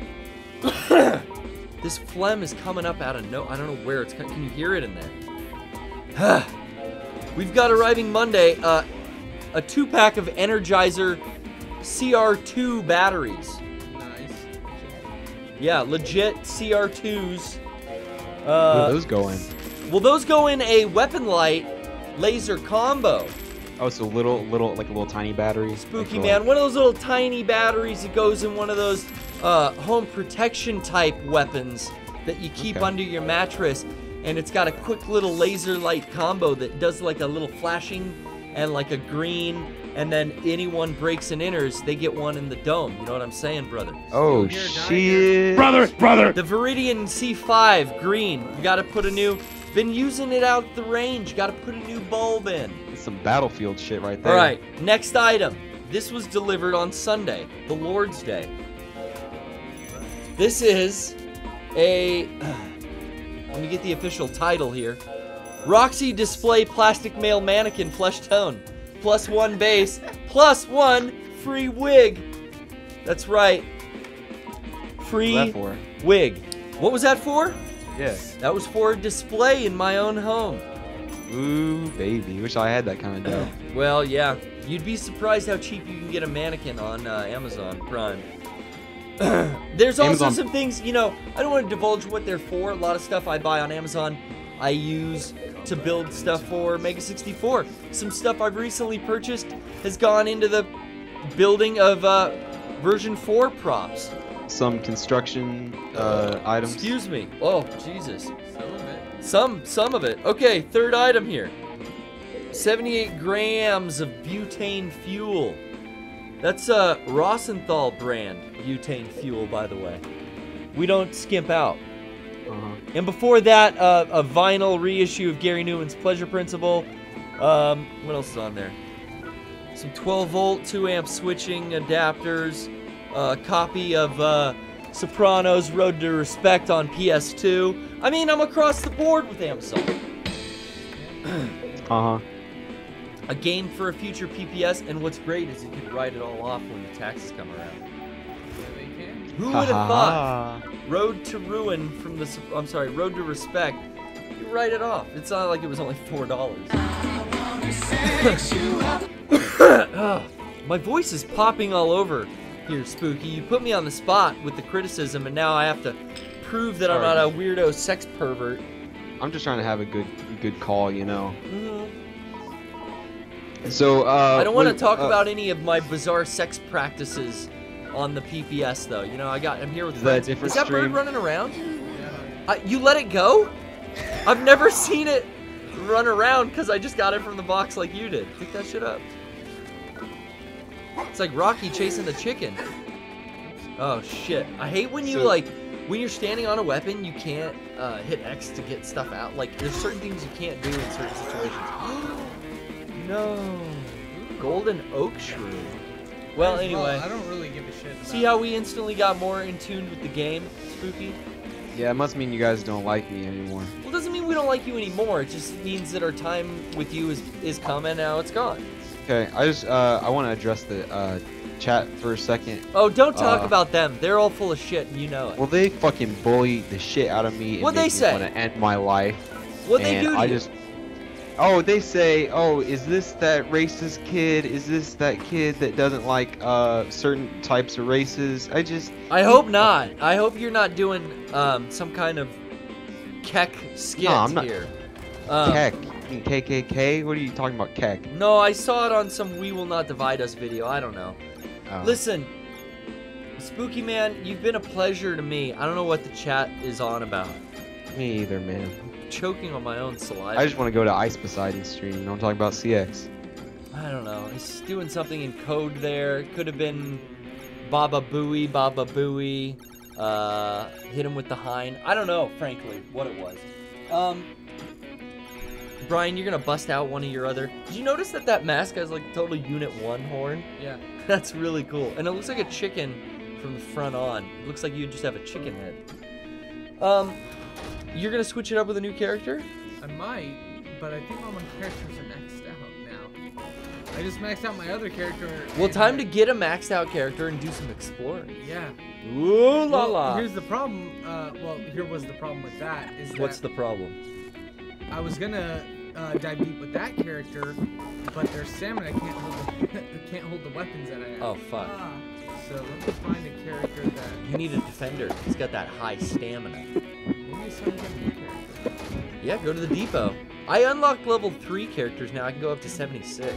this phlegm is coming up out of no. I don't know where it's. co- Can you hear it in there? We've got arriving Monday. Uh, a two-pack of Energizer C R two batteries. Nice. Yeah, legit C R twos. Where do Uh, those go in? well, those go in a weapon light laser combo. Oh, so little, little, like a little tiny battery. Spooky Like, man, one of those little tiny batteries that goes in one of those uh, home protection type weapons that you keep Okay. under your mattress, and it's got a quick little laser light combo that does like a little flashing and like a green, and then anyone breaks and enters, they get one in the dome. You know what I'm saying, brother? Oh Here, down shit! Brother, brother! The Viridian C five green. You got to put a new. Been using it out the range. Got to put a new bulb in. That's some battlefield shit right there. All right, next item. This was delivered on Sunday, the Lord's Day. This is a. Let me get the official title here. Roxy Display Plastic Male Mannequin Flesh Tone. Plus one base, plus one free wig. That's right. Free What's that for? wig. What was that for? Yeah. That was for display in my own home. Ooh, baby. Wish I had that kind of dough. Well, yeah. You'd be surprised how cheap you can get a mannequin on uh, Amazon Prime. There's also Amazon- some things, you know, I don't want to divulge what they're for. A lot of stuff I buy on Amazon, I use to build stuff for Mega sixty-four. Some stuff I've recently purchased has gone into the building of uh, version four props. Some construction uh, items. Excuse me. Oh, Jesus. Some of it. Some, some of it. Okay, third item here. seventy-eight grams of butane fuel. That's a Rossenthal brand butane fuel, by the way. We don't skimp out. Uh-huh. And before that, uh, a vinyl reissue of Gary Newman's Pleasure Principle. Um, what else is on there? Some twelve volt, two amp switching adapters. A copy of uh, Sopranos Road to Respect on P S two. I mean, I'm across the board with Amazon. Uh-huh. A game for a future P P S, and what's great is you can write it all off when the taxes come around. Yeah, they can. Who would have thought? Road to Ruin from the, I'm sorry, Road to Respect. You write it off. It's not like it was only four dollars. My voice is popping all over here, Spooky. You put me on the spot with the criticism, and now I have to prove that I'm Sorry. not a weirdo sex pervert. I'm just trying to have a good good call, you know. Mhm. So, uh... I don't want to what- talk uh, about any of my bizarre sex practices on the P P S, though. You know, I got, I'm here with Is that a friends. different Is that bird stream? running around? I, you let it go? I've never seen it run around because I just got it from the box like you did. Pick that shit up. It's like Rocky chasing the chicken. Oh shit! I hate when you So- like when you're standing on a weapon, you can't uh, hit X to get stuff out. Like there's certain things you can't do in certain situations. No, golden oak shrew. Well, Well, anyway, I don't really give a shit. About see how we instantly got more in tune with the game, Spooky? Yeah, it must mean you guys don't like me anymore. Well, it doesn't mean we don't like you anymore. It just means that our time with you is is coming. Now it's gone. Okay, I just, uh, I want to address the, uh, chat for a second. Oh, don't talk Uh, about them. They're all full of shit, and you know it. Well, they fucking bully the shit out of me and What'd they make say? me want to end my life. What'd they and do to I you? just... Oh, they say, oh, is this that racist kid? Is this that kid that doesn't like, uh, certain types of races? I just... I hope not. I hope you're not doing um, some kind of keck skit No, I'm not- here. Um, Keck. You mean K K K? What are you talking about, Keck? No, I saw it on some We Will Not Divide Us video. I don't know. Oh. Listen, Spooky Man, you've been a pleasure to me. I don't know what the chat is on about. Me either, man. I'm choking on my own saliva. I just want to go to Ice Poseidon's stream. You know, I'm talking about C X. I don't know. He's doing something in code there. Could have been Baba Booey, Baba Booey. Uh, hit him with the hind. I don't know, frankly, what it was. Um, Brian, you're gonna bust out one of your other. Did you notice that that mask has like total Unit One horn? Yeah. That's really cool, and it looks like a chicken from the front on. It looks like you just have a chicken head. Um, you're gonna switch it up with a new character? I might, but I think all my characters are maxed out now. I just maxed out my other character. Well, and time I- to get a maxed out character and do some exploring. Yeah. Ooh la Well, la. here's the problem. Uh, well, here was the problem with that is that What's the problem? I was gonna uh, dive deep with that character, but their stamina can't hold the, can't hold the weapons that I have. Oh fuck. Ah, so let me find a character that You need a defender. He's got that high stamina. maybe I start with a new character. Yeah, go to the depot. I unlocked level three characters now. I can go up to seventy-six.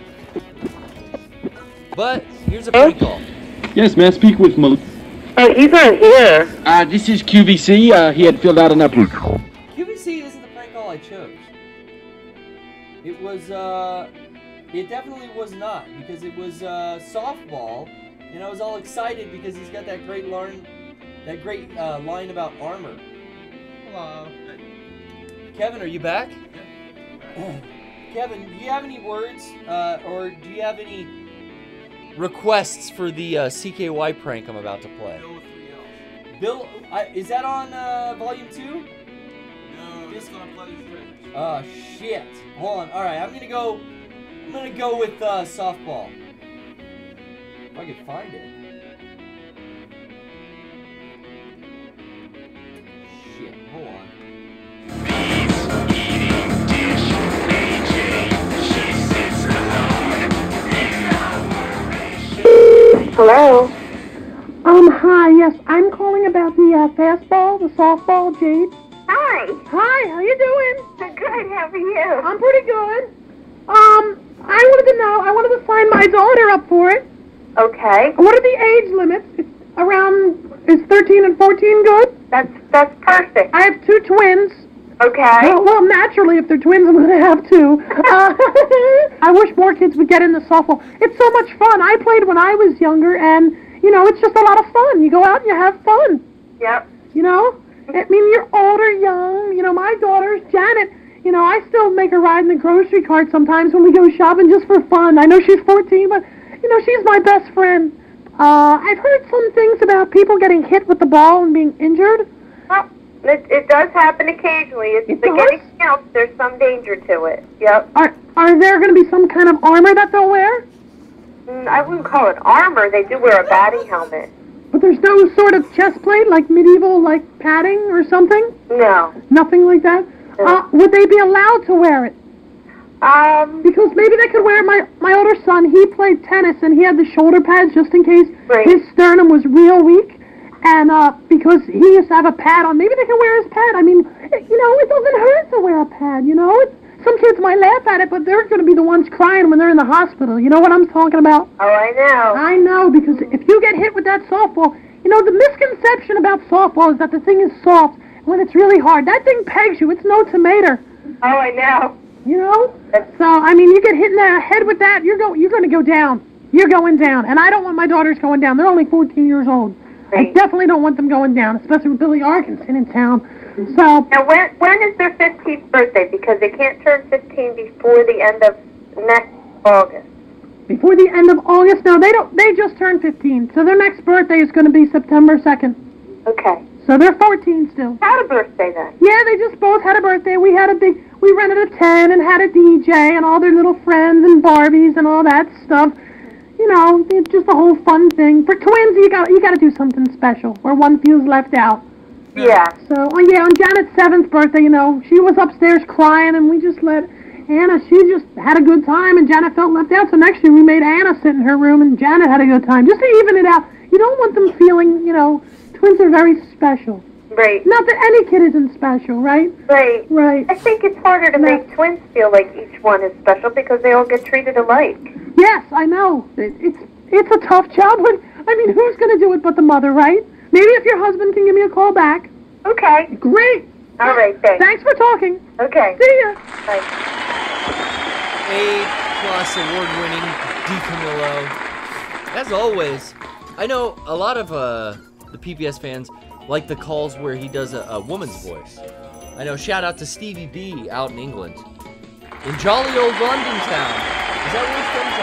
But here's a prank call. Yes, may I speak with Mal- Oh, he's not here. Uh, this is Q V C. Uh, he had filled out an application. Q V C isn't the prank call I chose. It was, uh, it definitely was not, because it was, uh, softball, and I was all excited because he's got that great line, that great, uh, line about armor. Hello. Kevin, are you back? Kevin, do you have any words, uh, or do you have any requests for the, uh, C K Y prank I'm about to play? Bill, I, is that on, uh, volume two? No, it's on Bloody Treasures. Oh shit! Hold on. All right, I'm gonna go. I'm gonna go with uh, softball. If I can find it. Shit. Hold on. Hello? Um, hi, yes, I'm calling about the uh, fastball, the softball, Jade. Hi. Hi, how you doing? Good, how are you? I'm pretty good. Um, I wanted to know, I wanted to sign my daughter up for it. Okay. What are the age limits? It's around, is thirteen and fourteen good? That's that's perfect. I have two twins. Okay. Well, well naturally, if they're twins, I'm going to have two. Uh, I wish more kids would get into softball. It's so much fun. I played when I was younger, and, you know, it's just a lot of fun. You go out and you have fun. Yep. You know? I mean, you're old or young. You know, my daughter's Janet. You know, I still make her ride in the grocery cart sometimes when we go shopping just for fun. I know she's fourteen, but, you know, she's my best friend. Uh, I've heard some things about people getting hit with the ball and being injured. Well, it, it does happen occasionally. It's It like does? anything else, there's some danger to it. Yep. Are, are there going to be some kind of armor that they'll wear? Mm, I wouldn't call it armor. They do wear a batting helmet. But there's no sort of chest plate, like medieval, like padding or something? No. Nothing like that? No. Uh, would they be allowed to wear it? Um. Because maybe they could wear, my, my older son, he played tennis, and he had the shoulder pads just in case Right. his sternum was real weak. And uh, because he used to have a pad on, maybe they can wear his pad. I mean, you know, it doesn't hurt to wear a pad, you know? It's, some kids might laugh at it, but they're going to be the ones crying when they're in the hospital. You know what I'm talking about? Oh, I know. I know, because if you get hit with that softball, you know, the misconception about softball is that the thing is soft when it's really hard. That thing pegs you. It's no tomato. Oh, I know. You know? So, I mean, you get hit in the head with that, you're, go, you're going to go down. You're going down. And I don't want my daughters going down. They're only fourteen years old. I definitely don't want them going down, especially with Billy Arkinson in town. So Now, when when is their fifteenth birthday? Because they can't turn fifteen before the end of next August. before the end of August, no, they don't. They just turned fifteen, so their next birthday is going to be September second. Okay. So they're fourteen still. Had a birthday then. Yeah, they just both had a birthday. We had a big, we rented a tent and had a D J and all their little friends and Barbies and all that stuff. You know, it's just a whole fun thing. For twins, you got you got to do something special where one feels left out. Yeah. So, oh yeah, on Janet's seventh birthday, you know, she was upstairs crying, and we just let Anna, she just had a good time, and Janet felt left out. So next year we made Anna sit in her room, and Janet had a good time, just to even it out. You don't want them feeling, you know, twins are very special. Right. Not that any kid isn't special, right? Right. Right. I think it's harder to No. make twins feel like each one is special because they all get treated alike. Yes, I know. It, it's it's a tough job, but I mean, who's going to do it but the mother, right? Maybe if your husband can give me a call back. Okay. Great. All right, thanks. Thanks for talking. Okay. See ya. Bye. A-plus award-winning DiCamillo. As always, I know a lot of uh, the P P S fans like the calls where he does a, a woman's voice. I know, shout out to Stevie B out in England. In jolly old London town. Is that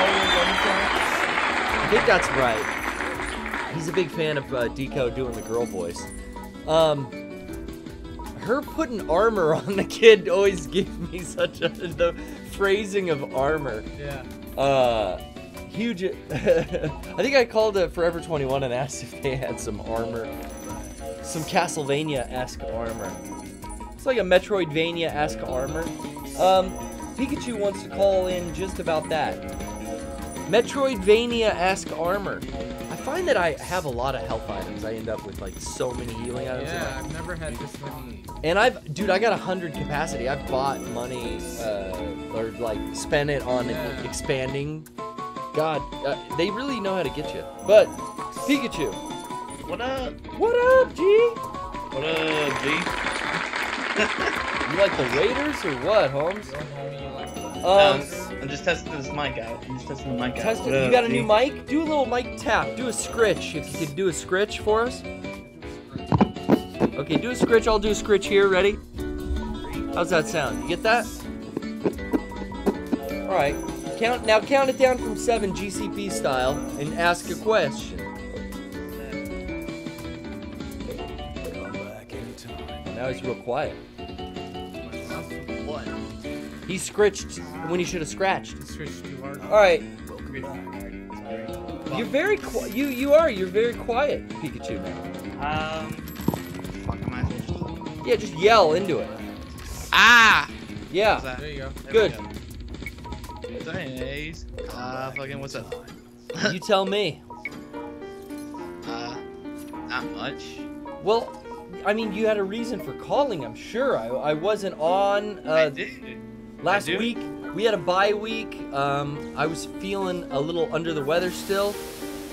where he's from, jolly old London town? I think that's right. He's a big fan of uh, Deco doing the girl voice. Um, her putting armor on the kid always gives me such a, the phrasing of armor. Yeah. Uh, huge. I think I called it Forever twenty-one and asked if they had some armor. Some Castlevania-esque armor. It's like a Metroidvania-esque armor. Um, Pikachu wants to call in just about that. Metroidvania-esque armor. I find that I have a lot of health items. I end up with like so many healing items. Yeah, I've never had this many. And I've, dude, I got a hundred capacity. I've bought money, uh, or like spent it on Yeah. expanding. God, uh, they really know how to get you. But Pikachu, What up? what up, G? What up, G? You like the Raiders or what, Holmes? Um, Um, I'm just testing this mic out. I'm just testing the mic out. test it. What You up, got a G? new mic? Do a little mic tap. Do a scritch. If you could do a scritch for us. Okay, do a scritch. I'll do a scritch here. Ready? How's that sound? You get that? All right. Count now. Count it down from seven, G C P style, and ask a question. Now he's real quiet. What? He scritched when he should have scratched. Switch too hard. All right. Sorry. You're very qui- you you are you're very quiet, Pikachu now. Um. Fuck am I supposed to do? Yeah, just yell into it. Ah! How's Yeah. that? There you go. There Good. we go. So anyways, uh, fucking what's up? You tell me. Uh, not much. Well, I mean, you had a reason for calling, I'm sure. I, I wasn't on I uh, did. last I do. week. We had a bye week. Um, I was feeling a little under the weather still.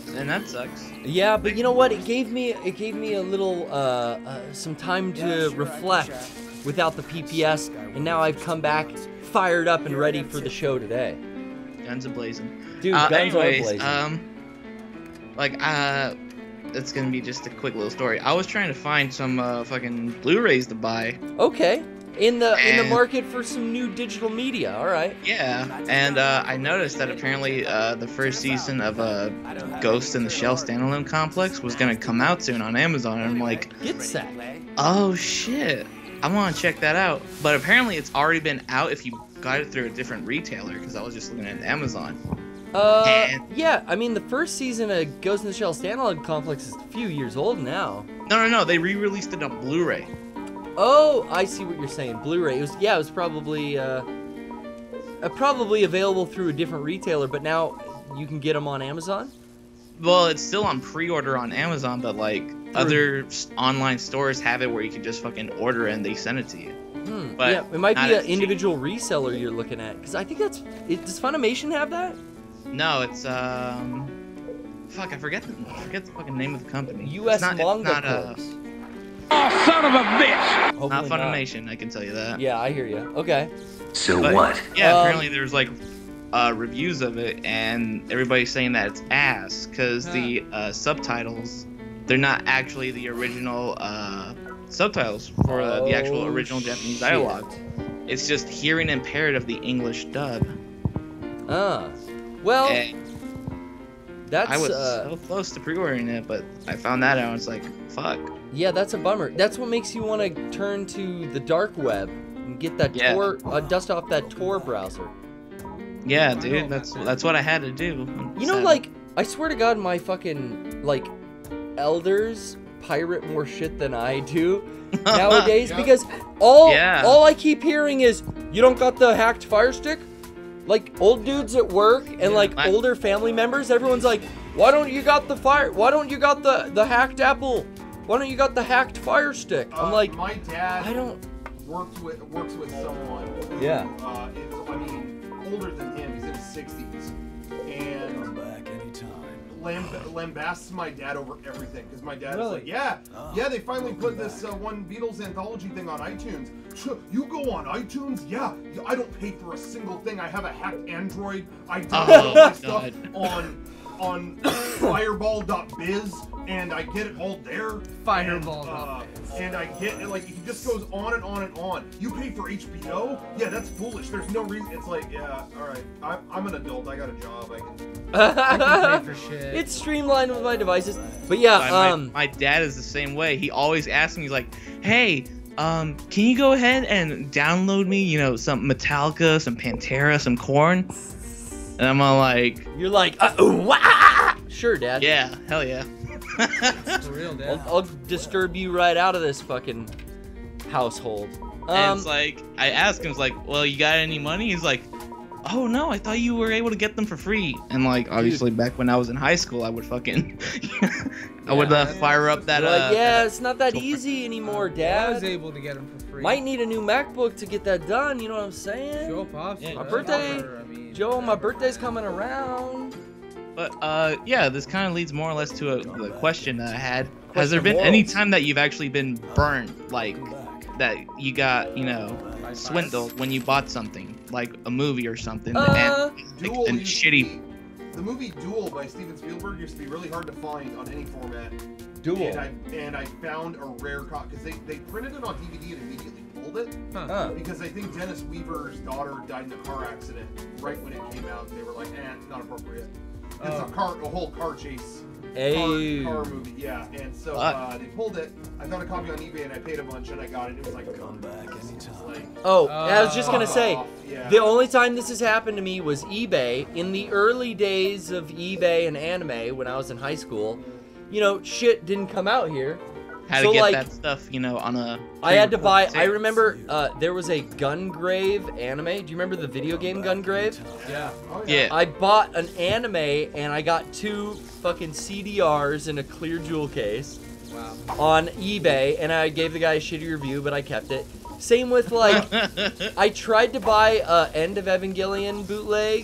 And that sucks. Yeah, but you know what? It gave me it gave me a little uh, uh, some time to reflect without the P P S, and now I've come back fired up and ready for the show today. Guns a blazing. Dude, uh, guns anyways, are blazing. Um, like, uh, it's gonna be just a quick little story. I was trying to find some uh, fucking Blu-rays to buy. Okay. In the in the And- market for some new digital media. All right. Yeah, and uh, I noticed that apparently uh, the first season of uh, Ghost in the Shell standalone complex was gonna come out soon on Amazon, and I'm like, Get set. oh shit, I want to check that out. But apparently it's already been out if you got it through a different retailer, because I was just looking at Amazon. Uh, And- yeah. I mean, the first season of Ghost in the Shell standalone complex is a few years old now. No, no, no, they re-released it on Blu-ray. Oh, I see what you're saying. Blu-ray. It was yeah. It was probably uh, uh, probably available through a different retailer, but now you can get them on Amazon. Well, it's still on pre-order on Amazon, but like other s- online stores have it where you can just fucking order it and they send it to you. Hmm. But yeah, it might not be an as cheap. individual reseller you're looking at, because I think that's. It, does Funimation have that? No, it's um, fuck, I forget the I forget the fucking name of the company. U S It's not, Manga it's not, uh, Corps. Oh, son of a bitch! Hopefully not Funimation, I can tell you that. Yeah, I hear you. Okay. So But, what? Yeah, Um, apparently there's like uh, reviews of it, and everybody's saying that it's ass because the uh, subtitles, they're not actually the original uh, subtitles for uh, the actual Oh, original Japanese shit. dialogue. It's just hearing impaired of the English dub. Ah. Well, And that's I was uh, so close to pre-ordering it, but I found that out and it's like, fuck. yeah, that's a bummer. That's what makes you want to turn to the dark web and get that Yeah. Tor, uh, dust off that Tor browser. Yeah, dude, that's that's what I had to do. You know, Sad. like, I swear to God, my fucking, like, elders pirate more shit than I do nowadays, Yeah. because all Yeah. all I keep hearing is, you don't got the hacked Fire Stick? Like, old dudes at work and, like, I- older family members, everyone's like, why don't you got the fire, why don't you got the, the hacked Apple? Why don't you got the hacked Fire Stick? I'm Uh, like, my dad I don't... worked with works with someone who Yeah. uh, is, I mean, older than him. He's in his sixties, and Come back anytime. lamb- lambasts my dad over everything because my dad is Really? like, yeah, yeah, they finally put this uh, one Beatles anthology thing on iTunes. Ch- You go on iTunes? Yeah, yeah, I don't pay for a single thing. I have a hacked Android. I download Oh, my stuff God. on on fireball dot biz, and I get it all there. Fireball And, uh, dot and I get it, like, it just goes on and on and on. You pay for H B O? Yeah, that's foolish. There's no reason. It's like, yeah, all right. I'm, I'm an adult. I got a job. I can. I can pay for shit. It's streamlined with my devices. But yeah, my, my- um... my dad is the same way. He always asks me, he's like, hey, um, can you go ahead and download me, you know, some Metallica, some Pantera, some Korn? And I'm all like, You're like, uh, ooh, wah! Sure, Dad. yeah, hell yeah. It's for real, Dad. I'll, I'll disturb you right out of this fucking household. and Um, it's like, I asked him, it's like, well, you got any money? He's like, oh no, I thought you were able to get them for free. And like, obviously, back when I was in high school, I would fucking, I would uh, fire up that. you're like, uh, yeah, it's not that easy anymore, I was Dad. able to get them for free. Might need a new MacBook to get that done. You know what I'm saying? Show Pops. Yeah, My uh, birthday, offer, I mean, Joe. My birthday's coming around. But uh, yeah, this kind of leads more or less to a, the question that I had. Has there Question been any morals. time that you've actually been burned, like that you got, you know, By swindled when you bought something, like a movie or something, Uh, and, Duel and used shitty? to be- The movie Duel by Steven Spielberg used to be really hard to find on any format. Duel. And I and I found a rare copy because they, they printed it on D V D and immediately pulled it Huh. because I think Dennis Weaver's daughter died in a car accident right when it came out. And they were like, eh, not appropriate. It's Oh. a car, a whole car chase. Hey. Car, car movie, yeah. And so Fuck. uh, they pulled it. I found a copy on eBay and I paid a bunch and I got it. It was like Come back It was anytime. like, Oh, I was just gonna fuck say, off, yeah. the only time this has happened to me was eBay. In the early days of eBay and anime, when I was in high school, you know, shit didn't come out here. How so to get like, that stuff, you know, on a. I had to buy. pre-recorded I tape. remember uh, there was a Gungrave anime. Do you remember the video game Gungrave? Yeah. Oh, Yeah. I bought an anime and I got two fucking C D Rs in a clear jewel case Wow. on eBay, and I gave the guy a shitty review, but I kept it. Same with like, I tried to buy uh, End of Evangelion bootleg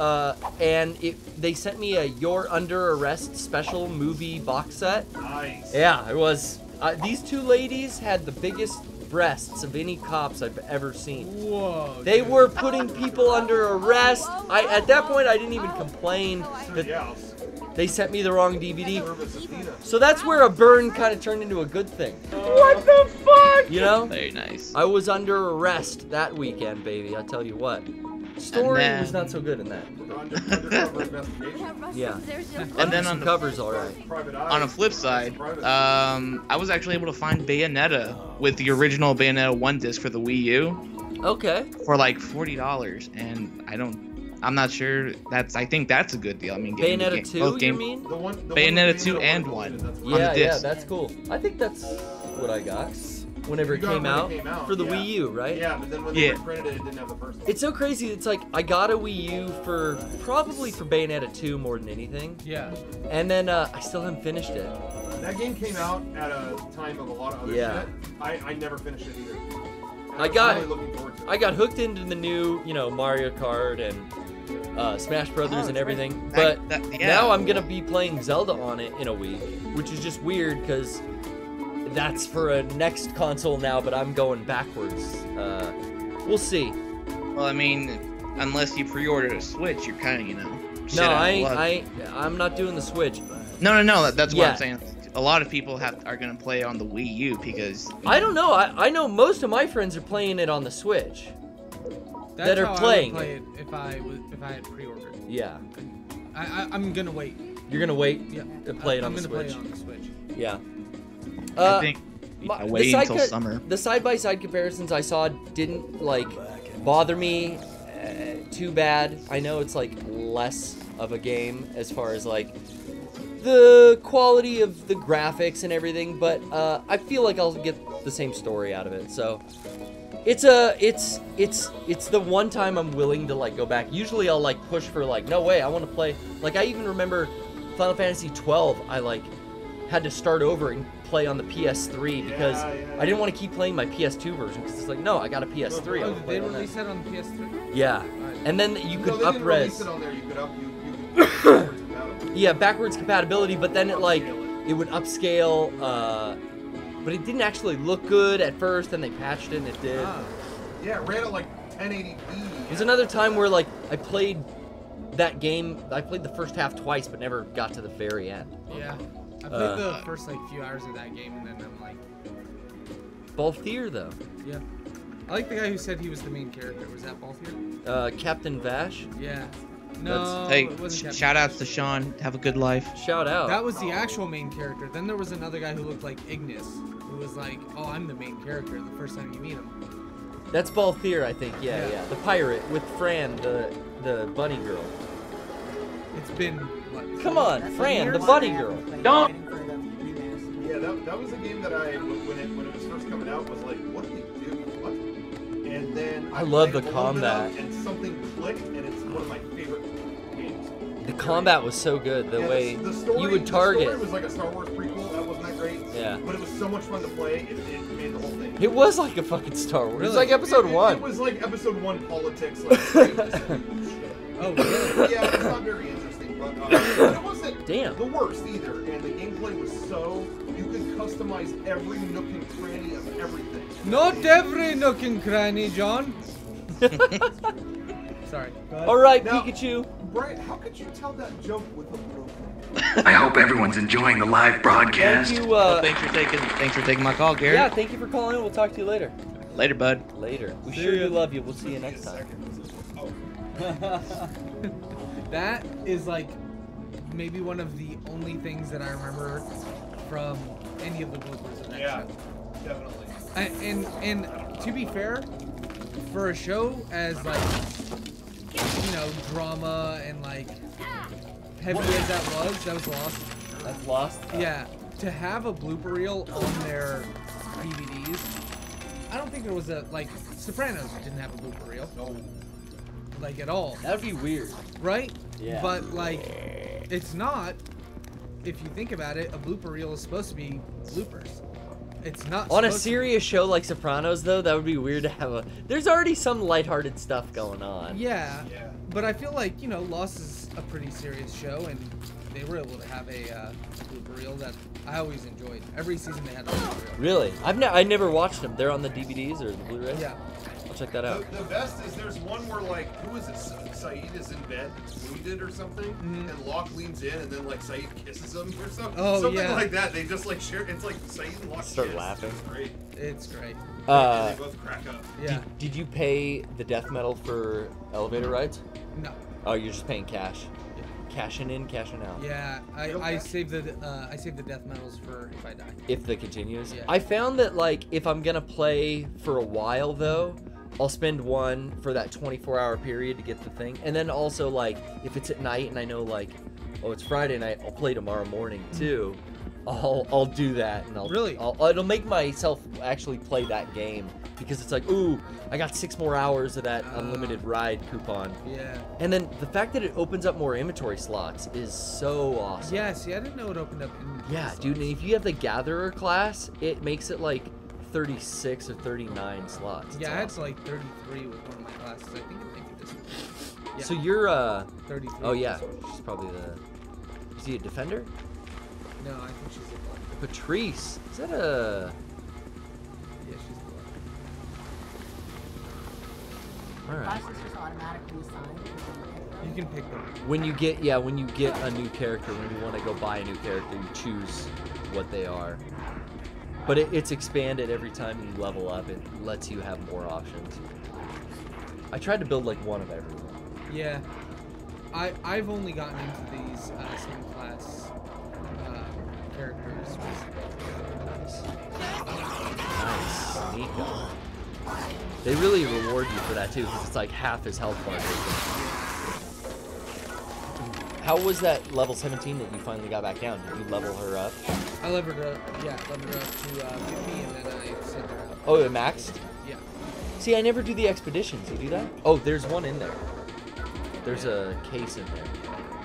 uh, and it, they sent me a You're Under Arrest special movie box set. Nice. Yeah, it was. Uh, these two ladies had the biggest breasts of any cops I've ever seen. Whoa. They dude. were putting people under arrest. I at that point I didn't even complain that Yeah. they sent me the wrong D V D. Service Athena. So that's where a burn kind of turned into a good thing. What the fuck? You know? Very nice. I was under arrest that weekend, baby. I tell you what. Story then- was not so good in that. Under, undercover investigation. Yeah. And then Some on the covers, all right. Private Eye. on a flip side, um, I was actually able to find Bayonetta with the original Bayonetta one disc for the Wii U Okay. for like forty dollars, and I don't, I'm not sure. That's I think that's a good deal. I mean, getting the Bayonetta game- two, both you game- mean? The one, the Bayonetta one two with and Bayonetta one. That's on Yeah, the yeah, disc. that's cool. I think that's what I got whenever it You got came when it out, came out, for the yeah. Wii U, right? Yeah, but then when Yeah. they reprinted it, it didn't have the first one. It's so crazy. It's like I got a Wii U for probably for Bayonetta two more than anything, Yeah. and then uh, I still haven't finished it. That game came out at a time of a lot of other Yeah. shit. I, I never finished it either. And I was got- really looking forward to it. I got hooked into the new, you know, Mario Kart and uh, Smash Brothers Oh, and that's everything, right. but That- that- yeah. now I'm gonna be playing Zelda on it in a week, which is just weird because that's for a next console now, but I'm going backwards. Uh, we'll see. Well, I mean, unless you pre-ordered a Switch, you're kind of, you know. shit No, out of I, luck. I, I'm not doing the Switch. No, no, no. that- That's what Yeah. I'm saying. A lot of people have are gonna play on the Wii U because. I don't know. I, I know most of my friends are playing it on the Switch. That's That are how playing I would play it if I was if I had pre-ordered. Yeah, I, I I'm gonna wait. you're gonna wait Yeah. to play it I, on I'm the gonna Switch. play it on the Switch. Yeah. I Uh, think. my- I wait the side until co- summer. The side-by-side comparisons I saw didn't like bother me uh, too bad. I know it's like less of a game as far as like the quality of the graphics and everything, but uh, I feel like I'll get the same story out of it. So it's a it's it's it's the one time I'm willing to like go back. Usually I'll like push for like no way I want to play. Like I even remember Final Fantasy twelve. I like had to start over and play on the P S three because Yeah, yeah, I didn't want to keep playing my P S two version because it's like no, I got a P S three. Oh, I'll did play they on that. release that on the P S three? Yeah, and then you No, could they up didn't res. release it on there. You could up. You, you could backwards compatible. Yeah, backwards compatibility, but then it like it would upscale, uh, but it didn't actually look good at first. Then they patched it, and it did. Ah. Yeah, it ran at like ten eighty p. There's another time where like I played that game. I played the first half twice, but never got to the very end. Yeah. I played Uh, the first like few hours of that game and then I'm like, Balthier though. yeah. I like the guy who said he was the main character. Was that Balthier? Uh, Captain Vash. Yeah. No, Hey, it wasn't sh- Captain shout Vash. outs to Sean. Have a good life. Shout out. That was the actual main character. Then there was another guy who looked like Ignis, who was like, "Oh, I'm the main character." The first time you meet him. That's Balthier, I think. Yeah, Yeah. yeah. The pirate with Fran, the the bunny girl. It's been what? Come on, Fran, the Years bunny I have girl. been playing, Don't. waiting for the remaster. Yeah, that, that was a game that I when it when it was first coming out was like, what do they do? What? And then I love played the a little bit combat. of it, and something clicked, and it's one of my favorite games. The combat was so good. The Yeah, way the, story, you would The target. story was like a Star Wars prequel. That wasn't that great. Yeah. But it was so much fun to play. It, it made the whole thing. It was like a fucking Star Wars. It was Really? like episode It- it- one. It was like episode one politics. Like, greatness and shit. Oh, really? Yeah, it's not very interesting, but, uh, but it wasn't Damn. the worst either. And the gameplay was so you could customize every nook and cranny of everything. Not every nook and cranny, John. Sorry. Go ahead. All right, Now- Pikachu. Brian, how could you tell that joke with a broken? I hope everyone's enjoying the live broadcast. Thank you. Well, Uh, thanks for taking thanks for taking my call, Gary. yeah, thank you for calling in. We'll talk to you later. Later, bud. Later. We See sure ya. do love you. We'll see you next time. That is like maybe one of the only things that I remember from any of the bloopers of that Yeah, show. definitely. And, and and to be fair, for a show as like you know drama and like heavy as that was, that was Lost. That's Lost. Yeah, to have a blooper reel on their D V Ds, I don't think there was a like Sopranos didn't have a blooper reel. No. Like at all. That would be weird. Right? Yeah. But like, it's not. If you think about it, a blooper reel is supposed to be bloopers. It's not On a supposed to be. serious show like Sopranos, though, that would be weird to have a. There's already some lighthearted stuff going on. Yeah, but I feel like, you know, Lost is a pretty serious show, and they were able to have a uh, blooper reel that I always enjoyed. Every season they had a blooper reel. Really? I've ne- I never watched them. They're on the D V Ds or the Blu-ray? Yeah. I'll check that out. The, the best is there's one where like who is it? Sa- Saeed is in bed, wounded or something, Mm-hmm. and Locke leans in, and then like Saeed kisses him or something. Oh, something yeah. like that. They just like share. It's like Saeed and Locke Start kiss. laughing. It's great. It's great. Uh, and they both crack up. Yeah. Did, did you pay the death metal for elevator rides? No. Oh, you're just paying cash. Cashing in, cashing out. Yeah, I, I saved the uh, I saved the death medals for if I die. If the continues. Yeah. I found that like if I'm gonna play for a while though, I'll spend one for that twenty-four hour period to get the thing, and then also like if it's at night and I know like, oh it's Friday night, I'll play tomorrow morning too. I'll I'll do that and I'll Really? I'll, it'll make myself actually play that game because it's like ooh I got six more hours of that unlimited ride coupon. Yeah. And then the fact that it opens up more inventory slots is so awesome. Yeah, see, I didn't know it opened up. In Yeah, dude, and if you have the Gatherer class, it makes it like thirty-six or thirty-nine slots. It's Yeah, I had awesome. like thirty-three with one of my classes. I think it maybe this one. Yeah. So you're, uh... thirty-three. Oh, yeah. She's probably the... Is he a defender? No, I think she's a black. Patrice. Is that a... Yeah, she's a black. Alright. Classes just automatically assigned. You can pick them. When you get, yeah, when you get a new character, when you want to go buy a new character, you choose what they are. But it, it's expanded every time you level up. It lets you have more options. I tried to build like one of everyone. Yeah. I, I've only gotten into these uh, same class uh, characters. Nice. Nice. Nico. They really reward you for that too, because it's like half his health bar. How was that level seventeen that you finally got back down? Did you level her up? I leveled her up, yeah, leveled her up to uh, fifty, and then I sent her out. Oh, it maxed? Yeah. See, I never do the expeditions. You do that? Oh, there's one in there. There's a case in there.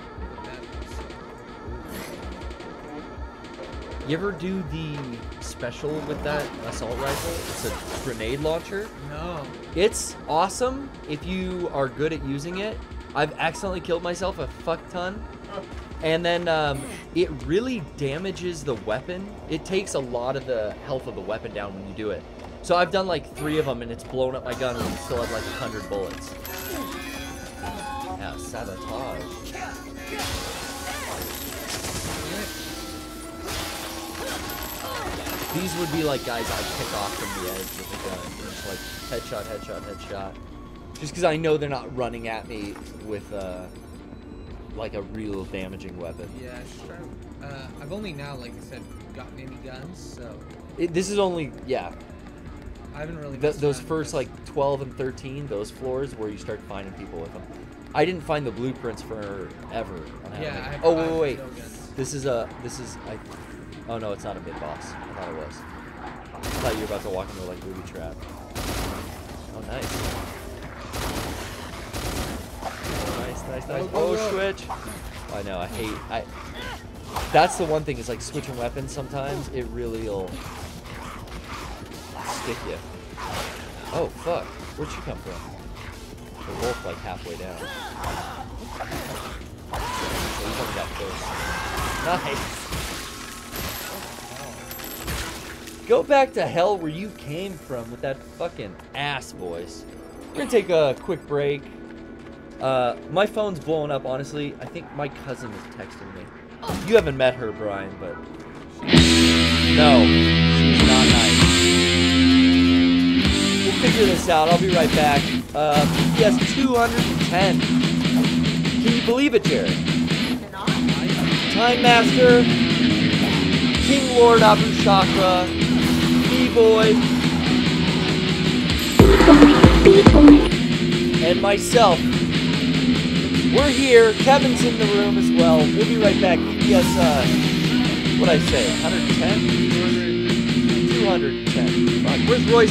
You ever do the special with that assault rifle? It's a grenade launcher. No. It's awesome if you are good at using it. I've accidentally killed myself a fuck ton. And then um, it really damages the weapon. It takes a lot of the health of the weapon down when you do it. So I've done like three of them and it's blown up my gun and it still had like a hundred bullets. Yeah, sabotage. These would be like guys I'd pick off from the edge with a gun. Just like headshot, headshot, headshot. Just because I know they're not running at me with uh, like a real damaging weapon. Yeah, sure. Uh, I've only now, like I said, gotten any guns, so It, this is only, yeah. I haven't really. Th messed those around first with like twelve and thirteen, those floors where you start finding people with them. I didn't find the blueprints for ever. On how to Yeah, make- I have- oh I wait, have wait, no wait. guns. This is a. This is. I. Oh no, it's not a mid boss. I thought it was. I thought you were about to walk into like booby trap. Oh nice. Nice, nice, nice. Go, go, Oh go. switch. I know. I hate. I. That's the one thing is like switching weapons. Sometimes it really will stick you. Oh fuck! Where'd she come from? They're both like halfway down. So he's only got close. Nice. Go back to hell where you came from with that fucking ass voice. We're gonna take a quick break. Uh, my phone's blowing up, honestly. I think my cousin is texting me. You haven't met her, Brian, but... No, she's not nice. We'll figure this out. I'll be right back. Uh, P P S two hundred ten. Can you believe it, Jared? Time Master, King Lord Abu Chakra, B-Boy, and myself. We're here. Kevin's in the room as well. We'll be right back. P P S, uh, what'd I say? one hundred ten? two hundred ten. Fuck, where's Royce?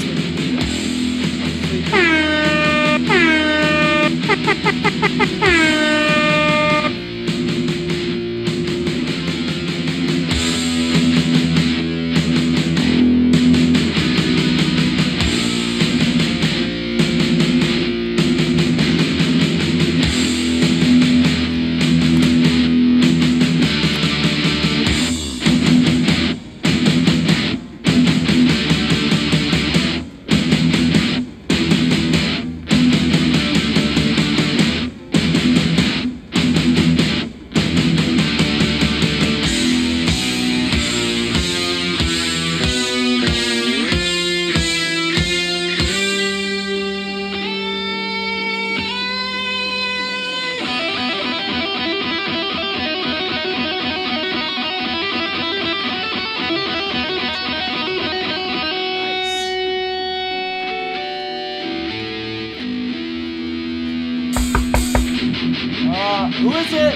Uh, who is it?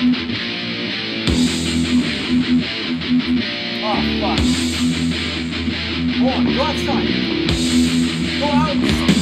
Oh, fuck. Hold on, go outside. Go outside.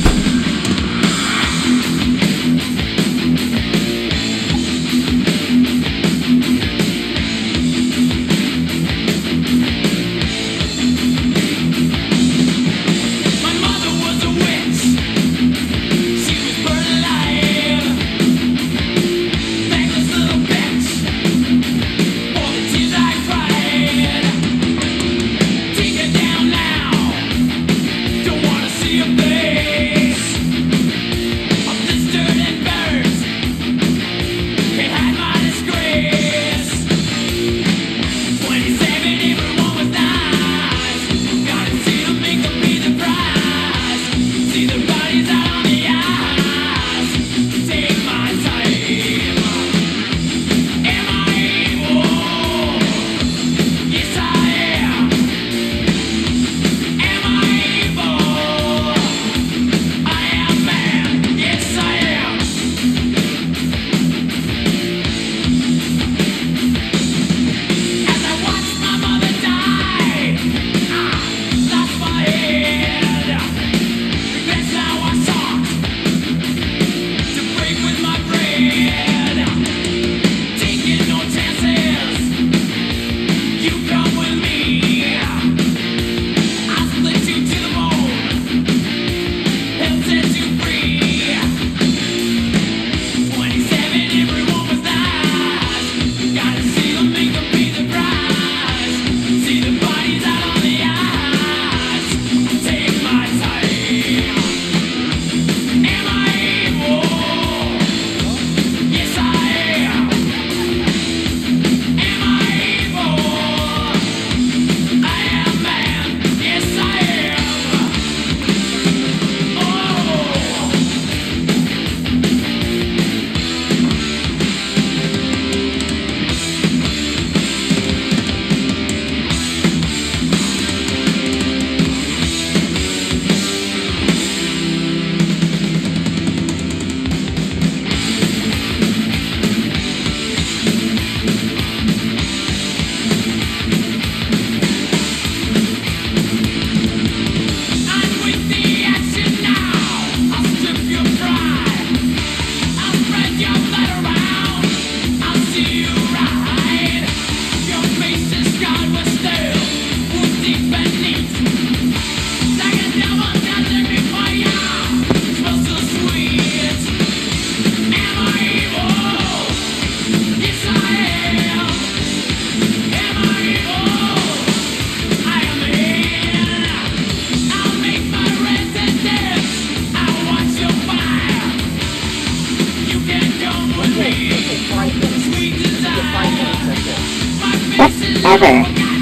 Ever.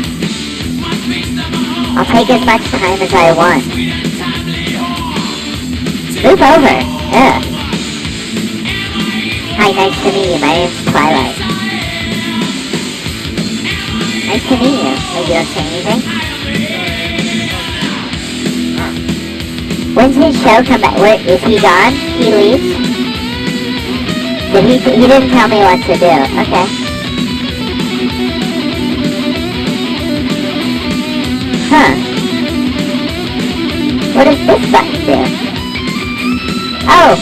I'll take as much time as I want. Move over. Ugh. Hi, nice to meet you. My name's Twilight. Nice to meet you. Oh, you don't say anything? When's his show come back? Where, is he gone? He leaves? Did he, he didn't tell me what to do. Okay. Huh. What does this button do? Oh!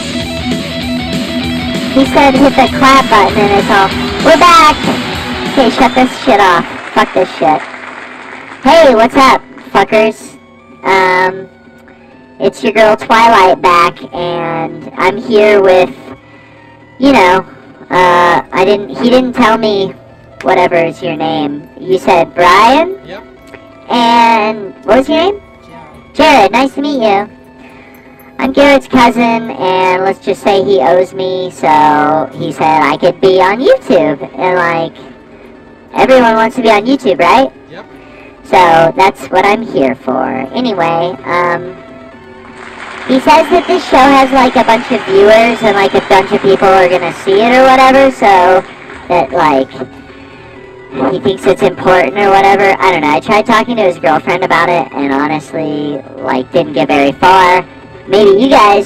He said hit the clap button and it's all, we're back! Okay, shut this shit off. Fuck this shit. Hey, what's up, fuckers? Um, it's your girl Twilight back, and I'm here with, you know, uh, I didn't, he didn't tell me whatever is your name. You said Brian? Yep. And what was your name? Jared. Jared, nice to meet you. I'm Garrett's cousin, and let's just say he owes me, so he said I could be on YouTube. And, like, everyone wants to be on YouTube, right? Yep. So that's what I'm here for. Anyway, um, he says that this show has, like, a bunch of viewers, and, like, a bunch of people are gonna see it or whatever, so that, like, he thinks it's important or whatever. I don't know. I tried talking to his girlfriend about it, and honestly, like, didn't get very far. Maybe you guys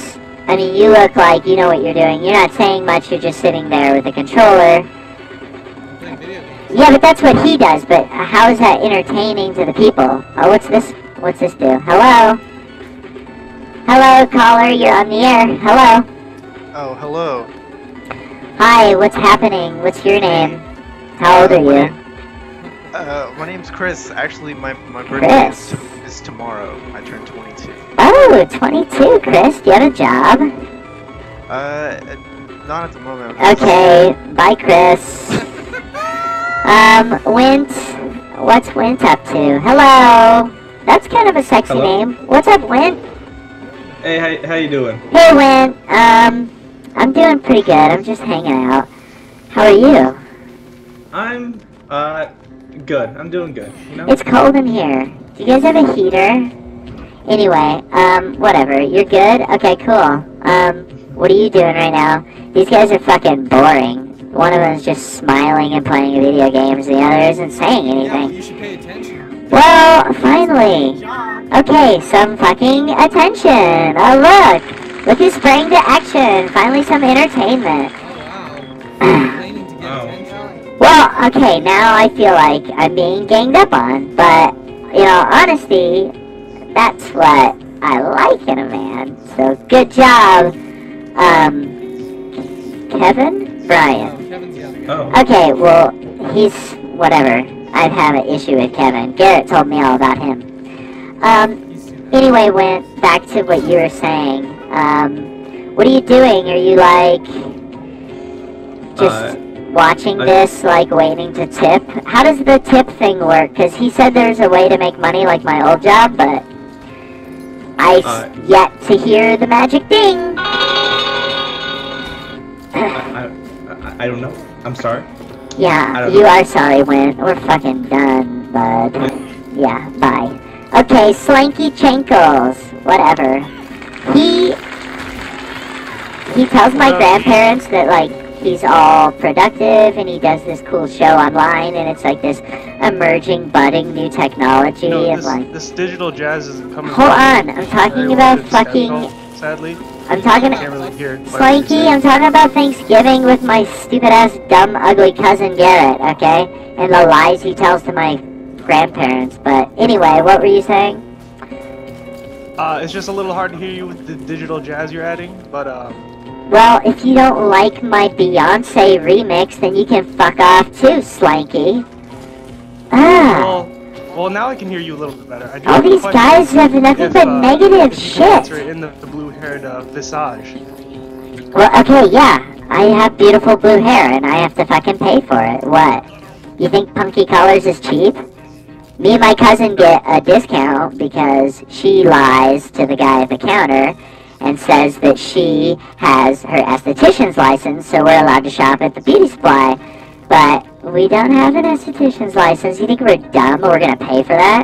I mean, you look like you know what you're doing. You're not saying much, you're just sitting there with a controller. Yeah, but that's what he does, but how is that entertaining to the people? Oh, what's this? What's this do? Hello? Hello, caller, you're on the air. Hello? Oh, hello. Hi, what's happening? What's your name? How old are you? Uh, my name's Chris. Actually, my, my birthday is, Chris. to, is tomorrow. I turn twenty-two. Oh, twenty-two, Chris. Do you have a job? Uh, not at the moment. Okay, bye, Chris. Um, Wint. What's Wint up to? Hello. That's kind of a sexy Hello? name. What's up, Wint? Hey, how, how you doing? Hey, Wint. Um, I'm doing pretty good. I'm just hanging out. How are you? I'm, uh, good. I'm doing good, you know? It's cold in here. Do you guys have a heater? Anyway, um, whatever. You're good? Okay, cool. Um, what are you doing right now? These guys are fucking boring. One of them's just smiling and playing video games, the other isn't saying Yeah, well, anything. you should pay attention. Well, finally. Okay, some fucking attention. Oh, look. Look who's sprang to action. Finally some entertainment. Well, okay, now I feel like I'm being ganged up on, but, you know, honesty, that's what I like in a man. So, good job, um, Kevin Bryan. Oh. Okay, well, he's, whatever. I have an issue with Kevin. Garrett told me all about him. Um, anyway, went back to what you were saying. Um, what are you doing? Are you, like, just... Uh, watching I- this, like, waiting to tip? How does the tip thing work? Because he said there's a way to make money like my old job, but I've Uh, yet to hear the magic ding. I, I, I don't know. I'm sorry. I Yeah, don't you know. are sorry, Win. We're fucking done, bud. Yeah, bye. Okay, Slanky Chankles. Whatever. He... He tells my grandparents that, like, he's all productive and he does this cool show online and it's like this emerging, budding new technology No, and this, like... this digital jazz isn't coming. Hold from on, I'm talking very about well fucking... conceptual, sadly. I'm talking... I can't really hear what you're Slanky, saying. I'm talking about Thanksgiving with my stupid-ass, dumb, ugly cousin Garrett, okay? And the lies he tells to my grandparents. But anyway, what were you saying? Uh, it's just a little hard to hear you with the digital jazz you're adding, but um, Well, if you don't like my Beyonce remix, then you can fuck off too, Slanky. Ah, well, well now I can hear you a little bit better. I do all have a these question. guys have nothing If, but uh, negative if you shit. can answer it in the, the blue-haired uh, visage. Well, okay, yeah. I have beautiful blue hair, and I have to fucking pay for it. What? You think Punky Colors is cheap? Me and my cousin get a discount because she lies to the guy at the counter and says that she has her esthetician's license, so we're allowed to shop at the beauty supply. But we don't have an esthetician's license. You think we're dumb or we're gonna pay for that?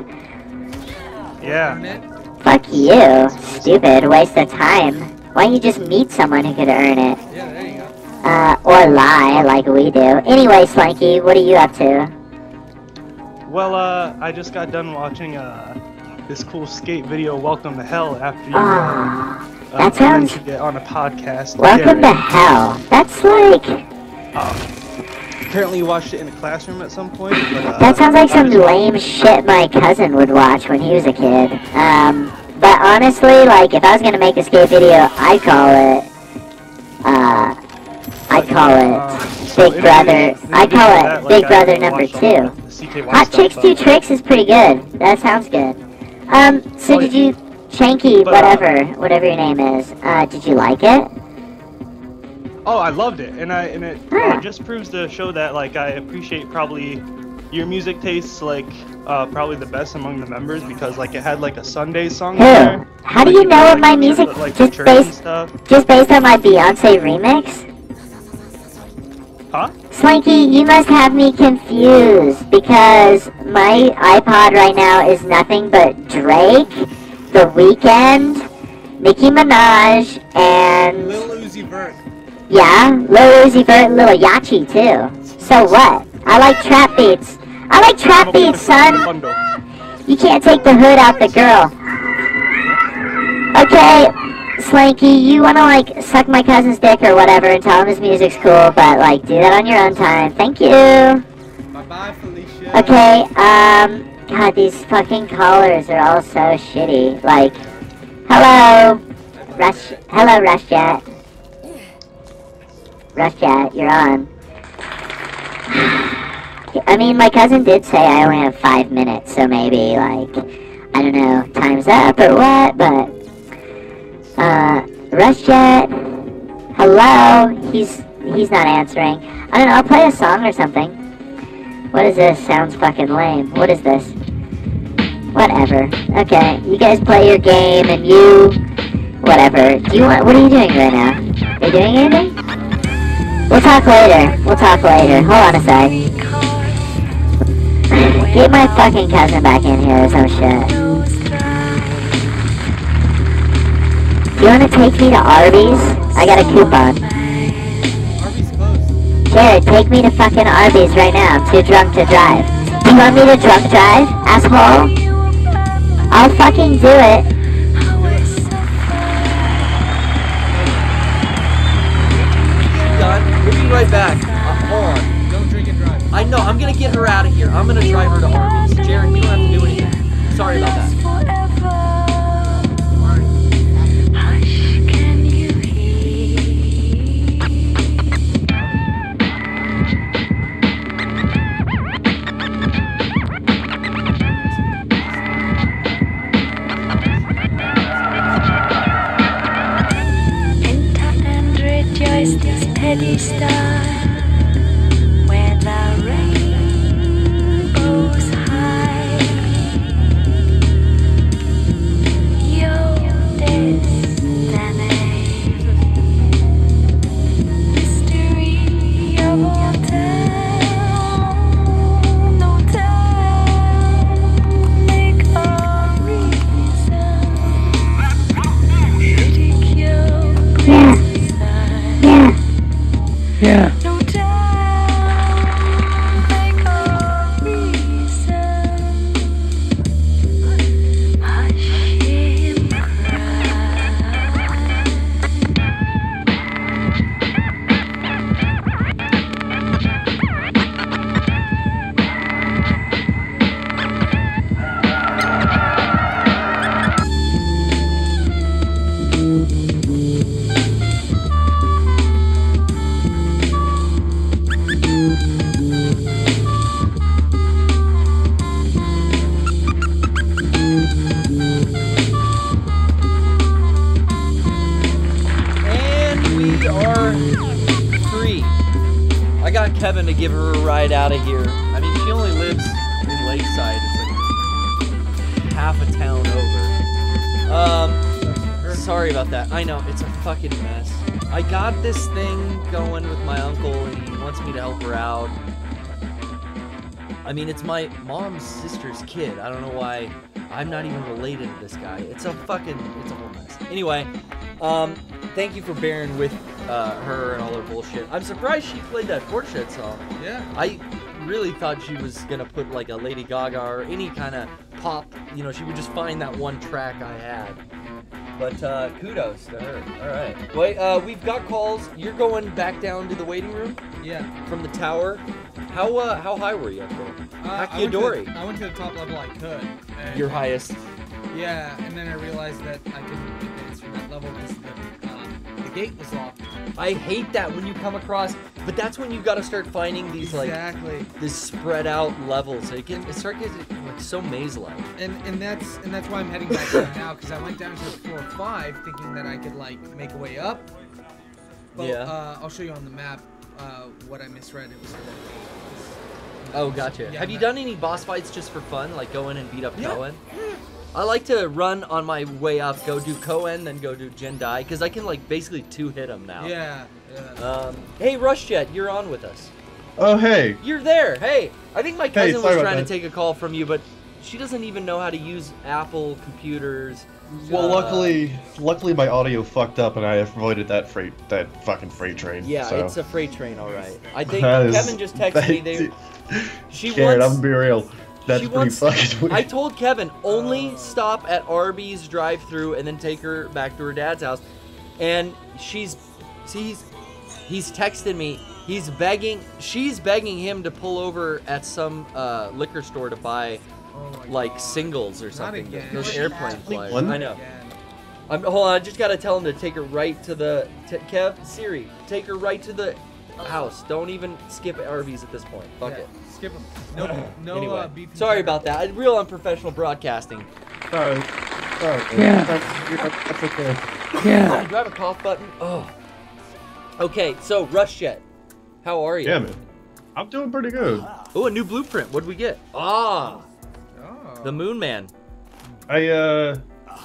Yeah. Fuck you. Stupid. Waste of time. Why don't you just meet someone who could earn it? Yeah, there you go. Uh, or lie like we do. Anyway, Slanky, what are you up to? Well, uh, I just got done watching uh, this cool skate video, Welcome to Hell, after you Ah, uh, that uh, sounds- mentioned it on a podcast. Welcome to Garrett. hell. That's like... Uh, apparently you watched it in a classroom at some point, but, uh, That sounds like I some just- lame shit my cousin would watch when he was a kid. Um, but honestly, like, if I was gonna make a skate video, I'd call it... Uh... I'd call it Big Brother... I'd call it Big Brother number two. Hot Chicks Do Tricks is pretty good. That sounds good. Um, so did you... Chanky, But, uh, whatever, whatever your name is, uh, did you like it? Oh, I loved it, and I and it uh, just proves to show that like I appreciate probably your music tastes like uh, probably the best among the members because like it had like a Sunday song Who? there. How do Like, you know like, of my the- music like, the just church and based stuff. just based on my Beyonce remix? Huh? Slanky, you must have me confused because my iPod right now is nothing but Drake, The Weeknd, Nicki Minaj, and Lil Uzi Vert. yeah, Lil Uzi Vert, and Lil Yachty too. So what? I like trap beats. I like trap beats, son. You can't take the hood out the girl. Okay, Slanky, you wanna like suck my cousin's dick or whatever and tell him his music's cool, but like do that on your own time. Thank you. Bye-bye, Felicia. Okay, um, God, these fucking callers are all so shitty. Like, hello, Rush, hello, Rushjet. Rushjet, you're on. I mean, my cousin did say I only have five minutes, so maybe, like, I don't know, time's up or what, but, uh, Rushjet, hello, he's, he's not answering. I don't know, I'll play a song or something. What is this? Sounds fucking lame. What is this? Whatever. Okay, you guys play your game, and you, whatever. Do you want, what are you doing right now? Are you doing anything? We'll talk later. We'll talk later. Hold on a sec. Get my fucking cousin back in here or some shit. Do you want to take me to Arby's? I got a coupon. Jared, take me to fucking Arby's right now. I'm too drunk to drive. Do you want me to drunk drive, asshole? I'll fucking do it. Done. We'll be right back. Uh, hold on. Don't drink and drive. I know. I'm gonna get her out of here. I'm gonna drive her to Arby's. Jared, you don't have to do anything. Sorry about that. This petty star where the rainbow's high. Your destiny, mystery of all time, no time, make a reason, ridicule. Yeah. Yeah. Yeah. No time, make a reason. Hush him Kevin to give her a ride out of here. I mean, she only lives in Lakeside. It's like half a town over. Um, sorry about that. I know, it's a fucking mess. I got this thing going with my uncle, and he wants me to help her out. I mean, it's my mom's sister's kid. I don't know why I'm not even related to this guy. It's a fucking, it's a whole mess. Anyway, um, thank you for bearing with uh, her and all her bullshit. I'm surprised she played that Portishead song. Yeah. I really thought she was gonna put like a Lady Gaga or any kind of pop, you know, she would just find that one track I had. But uh, kudos to her. All right. Wait, uh, we've got calls. You're going back down to the waiting room? Yeah. From the tower. How uh, how high were you up there? Uh, I, went to Hakiadori. the, I went to the top level I could. and- Your highest. Yeah, and then I realized that I couldn't advance from that level because the, um, the gate was locked. I hate that when you come across, but that's when you got to start finding these Exactly. like this spread out levels. It can it start getting like so maze-like. And and that's and that's why I'm heading back down now, because I went down to floor five thinking that I could like make a way up. But Yeah. uh, I'll show you on the map uh, what I misread. It was floor eight. Oh, gotcha. Yeah, Have you that- done any boss fights just for fun, like go in and beat up Yeah. Cohen? I like to run on my way up, go do Cohen, then go do Jendai, because I can like basically two hit him now. Yeah. yeah. Um, hey, Rushjet, you're on with us. Oh, hey. You're there. Hey, I think my cousin sorry was about trying that. to take a call from you, but she doesn't even know how to use Apple computers. Well, Uh, luckily, luckily my audio fucked up, and I avoided that freight, that fucking freight train. Yeah, so. it's a freight train, all right. I think That is- Kevin just texted me. that- They, she Jared, wants. I'm gonna be real. That's she pretty wants, fucking weird. I told Kevin, only stop at Arby's drive-through and then take her back to her dad's house. And she's, he's, he's texted me. He's begging, she's begging him to pull over at some uh, liquor store to buy, Oh like, God. singles or something. again. Those Not airplane again. flyers. One? I know. I'm, hold on, I just gotta tell him to take her right to the, t- Kev, Siri, take her right to the house. Don't even skip Arby's at this point. Fuck Yeah, it. Skip them. No, no Anyway, uh, beef. and sorry cheddar. about that. Real unprofessional broadcasting. Sorry. Sorry. Yeah. That's okay. Yeah. Do I have a cough button? Oh. Okay, so Rush Jet, how are you? Yeah, man. I'm doing pretty good. Oh, a new blueprint. What did we get? Ah, Oh. the Moon Man. I uh,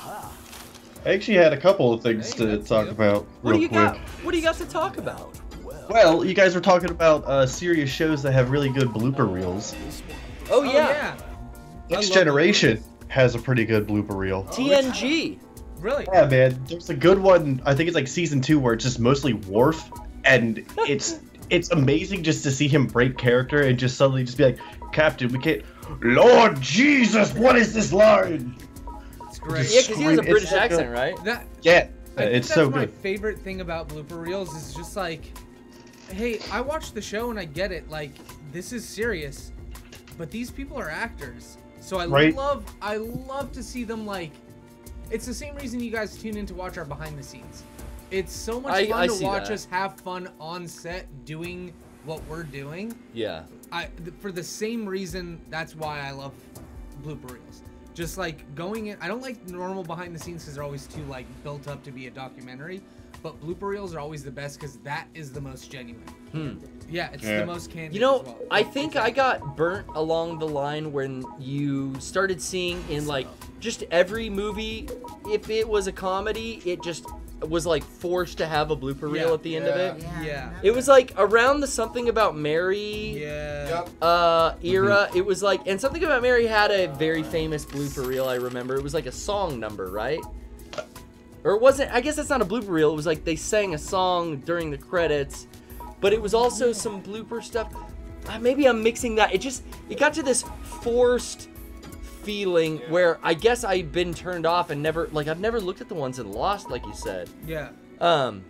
I actually had a couple of things to talk about What real do you quick. got? What do you got to talk about? Well, you guys were talking about uh, serious shows that have really good blooper reels. Oh yeah, yeah. Next love Generation has a pretty good blooper reel. T N G. Really? Yeah, man. There's a good one. I think it's like season two where it's just mostly Worf, and it's it's amazing just to see him break character and just suddenly just be like, Captain, we can't. Lord Jesus, what is this line? It's great. Yeah, because he has a It's British like a- accent, right? That Yeah, I think it's that's so my good. favorite thing about blooper reels is just like, hey, I watched the show and I get it. Like, this is serious, but these people are actors, so I Right. love, I love to see them like. It's the same reason you guys tune in to watch our behind the scenes. It's so much I- fun I to see watch that. us have fun on set doing what we're doing. Yeah. I th- for the same reason that's why I love blooper reels. Just like going in, I don't like normal behind the scenes because they're always too like built up to be a documentary. But blooper reels are always the best because that is the most genuine. Hmm. Yeah, it's Yeah. the most candid. You know, as well. I think I got burnt along the line when you started seeing in like just every movie, if it was a comedy, it just was like forced to have a blooper reel Yeah. at the end of it. Yeah. It was like around the Something About Mary Yeah. uh, era. It was like, and Something About Mary had a very famous blooper reel. I remember it was like a song number, right? Or it wasn't. I guess that's not a blooper reel. It was like they sang a song during the credits, but it was also some blooper stuff. Uh, maybe I'm mixing that. It just it got to this forced feeling where I guess I've been turned off and never like I've never looked at the ones in Lost, like you said. Yeah. Um,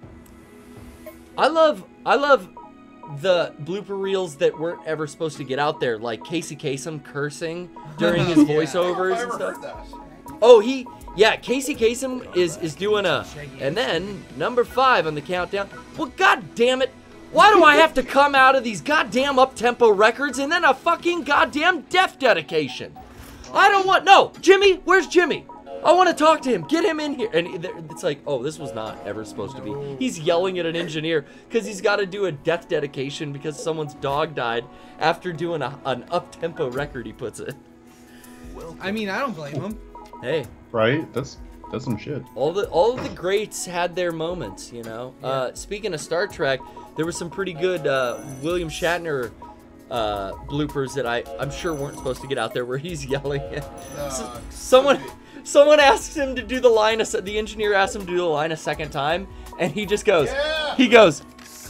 I love I love the blooper reels that weren't ever supposed to get out there, like Casey Kasem cursing during his Yeah. voiceovers I and ever stuff. heard that. Oh, he yeah, Casey Kasem is is doing a and then number five on the countdown. Well, god damn it. Why do I have to come out of these goddamn up-tempo records and then a fucking goddamn death dedication? I don't want no, Jimmy, where's Jimmy? I want to talk to him. Get him in here. And it's like, oh, this was not ever supposed to be. He's yelling at an engineer because he's got to do a death dedication because someone's dog died after doing a, an up-tempo record, he puts it. I mean, I don't blame him. Hey. Right? That's that's some shit. All the all of the greats had their moments, you know. Uh, speaking of Star Trek, there was some pretty good uh, William Shatner uh, bloopers that I I'm sure weren't supposed to get out there, where he's yelling at Uh, someone. Someone asked him to do the line. A, se- the engineer asked him to do the line a second time, and he just goes. Yeah. He goes.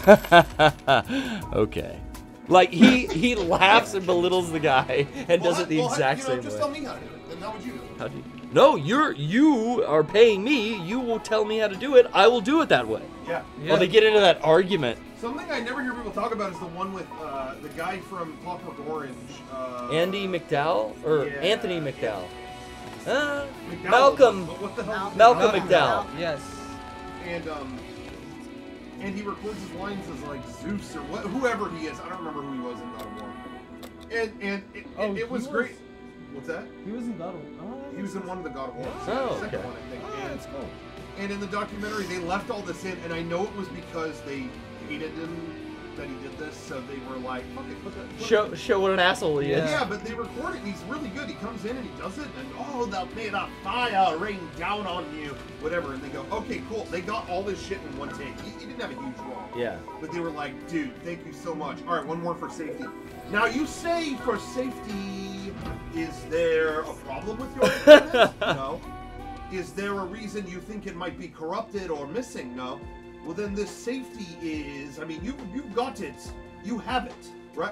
Okay. Like he he laughs and belittles the guy and well, does it the well, exact you know, same just way. tell me how to do it. Then how would you do it? How do you? No, you're you are paying me. You will tell me how to do it. I will do it that way. Yeah. Well, they get into that argument. Something I never hear people talk about is the one with uh, the guy from Clockwork Orange. Uh, Andy McDowell or yeah, Anthony McDowell. Uh, McDowell, Malcolm. but what the hell is Malcolm Malcolm McDowell. Yes. And um, and he records his lines as like Zeus or what, whoever he is. I don't remember who he was in God of War. And and it, Oh, it, he it was, was- great. What's that? He was in God of War. He was in one of the God of War. Oh, the second okay. one, I think. Oh, and, that's cool. and in the documentary, they left all this in, and I know it was because they hated him that he did this, so they were like, "Fuck it, put that." Put Show it. show what an asshole he is. Yeah, but they record it, and he's really good. He comes in and he does it, and oh, the may the fire rain down on you, whatever. And they go, "Okay, cool." They got all this shit in one take. He, he didn't have a huge role. Yeah. But they were like, "Dude, thank you so much." All right, one more for safety. Now you say for safety, is there a problem with your equipment? No. Is there a reason you think it might be corrupted or missing? No. Well, then this safety is, I mean, you, you've got it. You have it, right?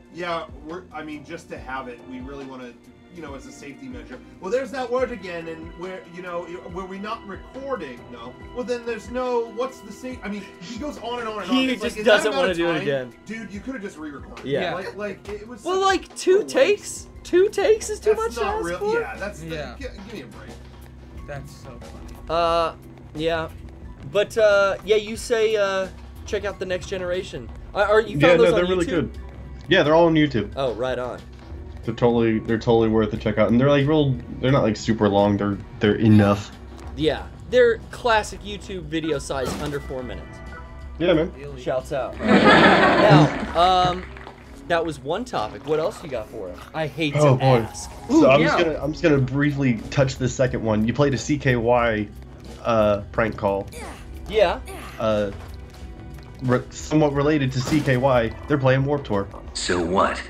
Yeah, we're. I mean, just to have it, we really want to, you know, as a safety measure. Well, there's that word again, and where, you know, were we not recording? No. Well, then there's no. What's the safe? I mean, he goes on and on and on. He It's just like, in that doesn't amount want of to do it time, again. Dude, you could have just re-recorded. Yeah. Like, like it was. Well, such like two a takes. Two takes is too That's much to not ask real. for. Yeah, that's. Yeah. Give, give me a break. That's so funny. Uh, yeah, but uh, yeah, you say uh, check out the Next Generation. Are, are you found Yeah, those no, they're on really YouTube? good. Yeah, they're all on YouTube. Oh, right on. They're totally, they're totally worth a check out, and they're like real. They're not like super long. They're they're enough. Yeah, they're classic YouTube video size, under four minutes. Yeah, man. Shouts out. Now, um, that was one topic. What else you got for us? I hate to Oh boy. ask. So Ooh, I'm yeah. just gonna I'm just gonna briefly touch the second one. You played a C K Y uh, prank call. Yeah. Uh, re- somewhat related to C K Y. They're playing Warped Tour. So what?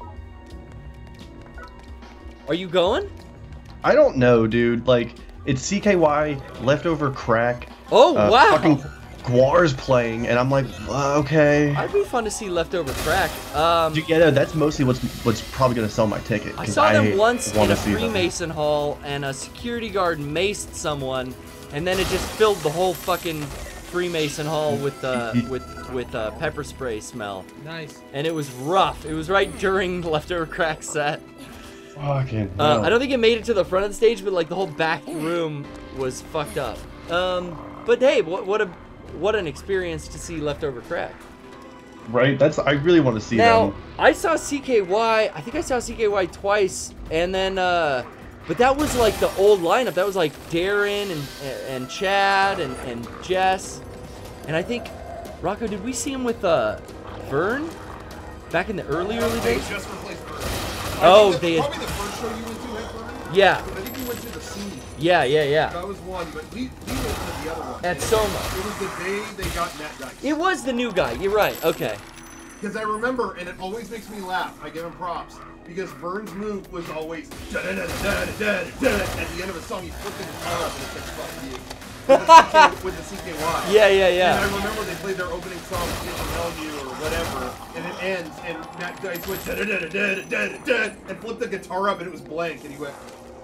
Are you going? I don't know, dude. Like, it's C K Y, Leftover Crack. Oh, uh, wow. Fucking Guar's playing, and I'm like, uh, okay. I'd be fun to see Leftover Crack. Um, Dude, yeah, no, that's mostly what's what's probably gonna sell my ticket. I 'cause saw them once in wanna a see them. Freemason hall, and a security guard maced someone, and then it just filled the whole fucking Freemason hall with uh, with with uh, pepper spray smell. Nice. And it was rough. It was right during Leftover Crack set. Fucking Uh, hell. I don't think it made it to the front of the stage, but like the whole back room was fucked up. Um, but hey, what what a what an experience to see Leftover Crack. Right? That's I really want to see Now, them. I saw C K Y, I think I saw C K Y twice, and then, uh, but that was like the old lineup. That was like Darren and and Chad and, and Jess. And I think, Rocco, did we see him with uh, Vern? Back in the early, early They days? just replaced Vern. Oh, I think the, they had- Probably the first show you went to had Vern. Yeah. I think you went to the scene. Yeah, yeah, yeah. That was one, but we, we went to the other one. At And Soma. It was the day they got Net Dice. It was the new guy. You're right. Okay. Because I remember, and it always makes me laugh. I give him props. Because Vern's move was always da-da-da-da-da-da-da-da. At the end of a song, he flipped the guitar up and it says fuck you. With the, C K, with the C K Y. Yeah, yeah, yeah. And I remember they played their opening song, Didn't Tell You, or whatever, and it ends, and Matt Dice went da-da-da-da-da-da-da, and flipped the guitar up, and it was blank, and he went...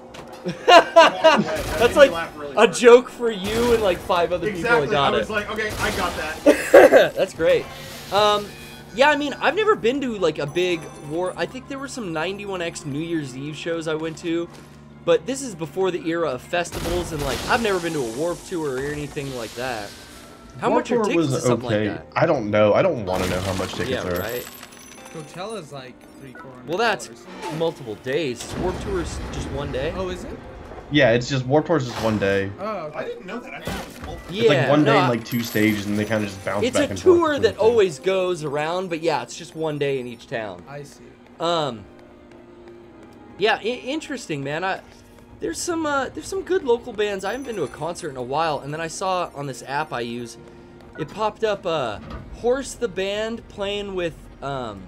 That's like really a hard. joke for you and like five other Exactly. people that got I it. was like, okay, I got that. That's great. Um, yeah, I mean, I've never been to like a big war. I think there were some ninety-one X New Year's Eve shows I went to, but this is before the era of festivals, and like I've never been to a Warped Tour or anything like that. How Warped much are Tour tickets was to something okay. like that? I don't know. I don't want to know how much tickets Yeah, are. right. Coachella's like three, four hundred. Well, that's multiple days. Warped Tour is just one day. Oh, is it? Yeah, it's just Warped Tour is just one day. Oh, I didn't know that. I thought it was multiple. Yeah, It's like one no, day I- and like two stages, and they kind of just bounce It's back a and tour forth. that always goes around, but yeah, it's just one day in each town. I see. Um. Yeah, I- interesting, man. I there's some uh, there's some good local bands. I haven't been to a concert in a while, and then I saw on this app I use, it popped up uh, Horse the band playing with um,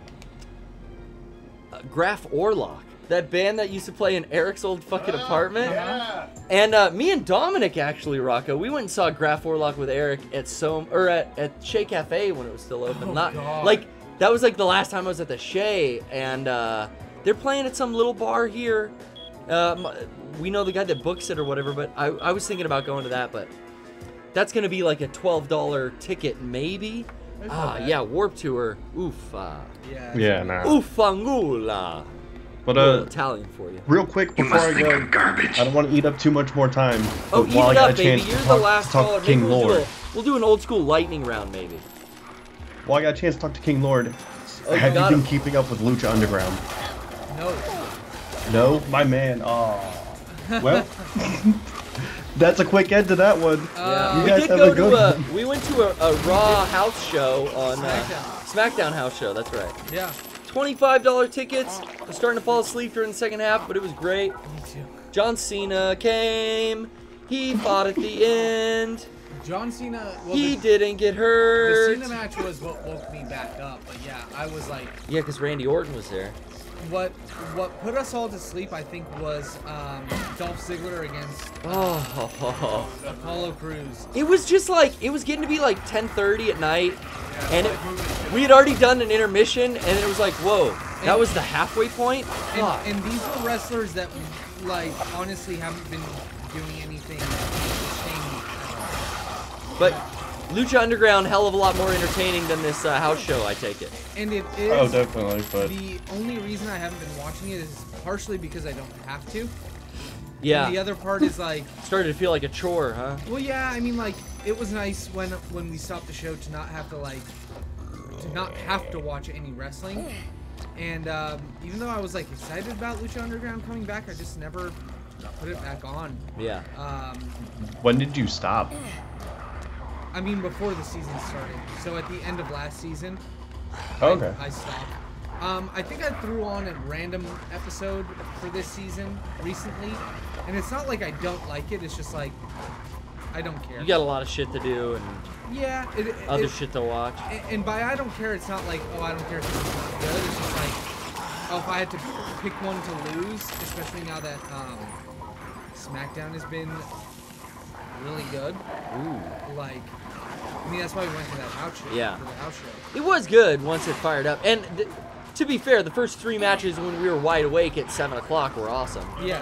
uh, Graf Orlock, that band that used to play in Eric's old fucking apartment. Yeah. And uh, me and Dominic actually, Rocco, we went and saw Graf Orlock with Eric at Som or at, at Shea Cafe when it was still open. Oh, Not God. like that was like the last time I was at the Shea, and uh, they're playing at some little bar here. Um, we know the guy that books it or whatever, but I, I was thinking about going to that, but that's gonna be like a twelve dollar ticket maybe. That's Ah, not bad. yeah, Warped Tour. Oof. Uh, Yeah. Yeah, nah. Oofangula. But A little uh, Italian for you. real quick You before must I think go, I'm garbage. I don't want to eat up too much more time. Oh, but eat while it I got up, a baby. chance You're to the talk, last talk caller. to King Maybe we'll Lord, do, a, we'll do an old school lightning round, maybe. while I got a chance to talk to King Lord, Oh, you have you got been him. keeping up with Lucha Underground? No. No, my man. Oh, well, that's a quick end to that one. Yeah. You We guys did have go a good to a. one. We went to a, a Raw house show on uh, SmackDown house show. That's right. Yeah. twenty-five dollar tickets. I'm starting to fall asleep during the second half, but it was great. Me too. John Cena came. He fought at the end. John Cena. Well, He the, didn't get the hurt. Cena match was what woke me back up. But yeah, I was like, Yeah, because Randy Orton was there. what what put us all to sleep, I think, was um, Dolph Ziggler against Oh. Apollo Crews. It was just like, it was getting to be like ten thirty at night, and it, we had already done an intermission, and it was like, whoa, That was the halfway point? And, and these are wrestlers that, like, honestly haven't been doing anything interesting. But Lucha Underground, hell of a lot more entertaining than this uh, house show, I take it. And it is. Oh, definitely, but- The only reason I haven't been watching it is partially because I don't have to. Yeah. And the other part is like. Started to feel like a chore, huh? Well, yeah. I mean, like, it was nice when when we stopped the show to not have to like to not have to watch any wrestling. And um, even though I was like excited about Lucha Underground coming back, I just never put it back on. Yeah. Um, When did you stop? I mean, before the season started. So at the end of last season, Okay. I, I stopped. Um, I think I threw on a random episode for this season recently, and it's not like I don't like it. It's just like I don't care. You got a lot of shit to do and Yeah. It, it, other it- shit to watch. And, and by I don't care, it's not like, oh, I don't care if this is not good. It's just like, oh, if I had to pick one to lose, especially now that um, SmackDown has been really good. Ooh. Like, I mean, that's why we went to that house show. Yeah. For the house show. It was good once it fired up. And th- to be fair, the first three matches when we were wide awake at seven o'clock were awesome. Yeah.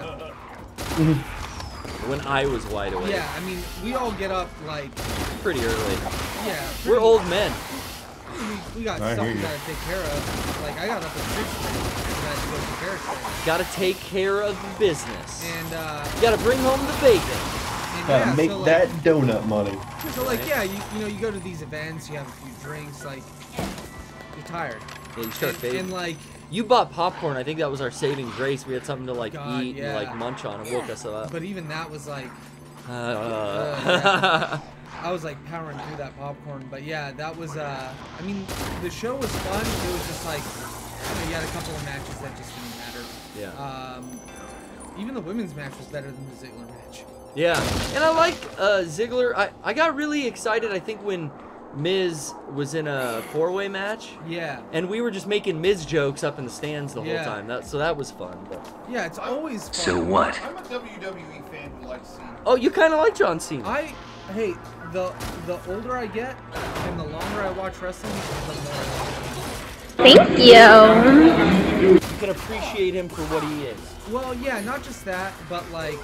When I was wide awake. Yeah, I mean, we all get up like. Pretty early. Yeah. We're pretty- old men. We, we got I stuff hear we you. gotta take care of. Like, I got up at six and had to go take care of stuff. Gotta take care of the business. And, uh. You gotta bring home the bacon. And Gotta yeah, make so, like, that donut money. So like yeah, you, you know you go to these events, you have a few drinks, like you're tired. Yeah, you start and, fading. and like You bought popcorn. I think that was our saving grace. We had something to like God, eat yeah. and like munch on. It woke us up. But even that was like Uh, uh, yeah. I was like powering through that popcorn. But yeah, that was uh I mean the show was fun. It was just like you know, you had a couple of matches that just didn't matter. Yeah. Um even the women's match was better than the Ziggler match. Yeah, and I like uh, Ziggler. I, I got really excited, I think, when Miz was in a four-way match. Yeah. And we were just making Miz jokes up in the stands the whole Yeah. time. That, so that was fun. But Yeah, it's always fun. So what? I'm a W W E fan who likes Cena. Oh, you kind of like John Cena. I hey, the the older I get and the longer I watch wrestling, the more I like it. Thank you. You can appreciate him for what he is. Well, yeah, not just that, but like.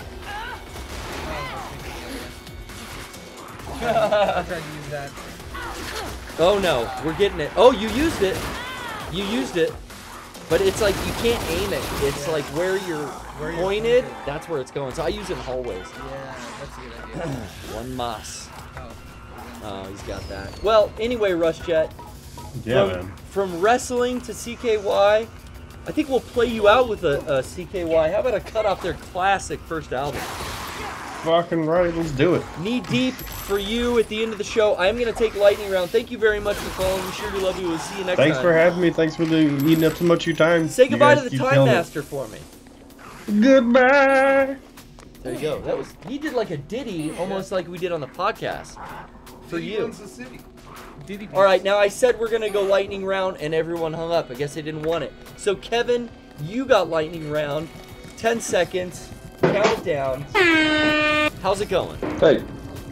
Oh, I tried to use that. Oh no, we're getting it. Oh, you used it. You used it. But it's like you can't aim it. It's like where you're Where you're pointed, pointed. that's where it's going. So I use it in hallways. Yeah, that's a good idea. One mas. Oh. Oh, he's got that. Well, anyway, Rush Jet. Yeah, from, man. From wrestling to C K Y, I think we'll play you out with a, a C K Y. How about a cut off their classic first album? Fucking right, let's do it. Knee deep for you at the end of the show. I am going to take lightning round. Thank you very much for calling. We sure do love you. We'll see you next Thanks time. for having me. Thanks for the, eating up so much of your time. Say You goodbye guys to the keep Time killing it. Master for me. Goodbye. There you go. That was he did like a ditty, almost like we did on the podcast. For you. Runs the city. Diddy All right, now I said we're gonna go lightning round, and everyone hung up. I guess they didn't want it. So Kevin, you got lightning round. Ten seconds. Count it down. How's it going? Hey,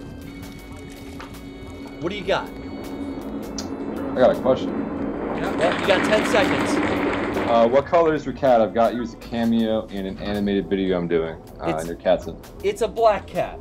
What do you got? I got a question. Well, you got ten seconds. Uh, what color is your cat? I've got you as a cameo in an animated video I'm doing, uh, It's- and your cat's in. It's a black cat.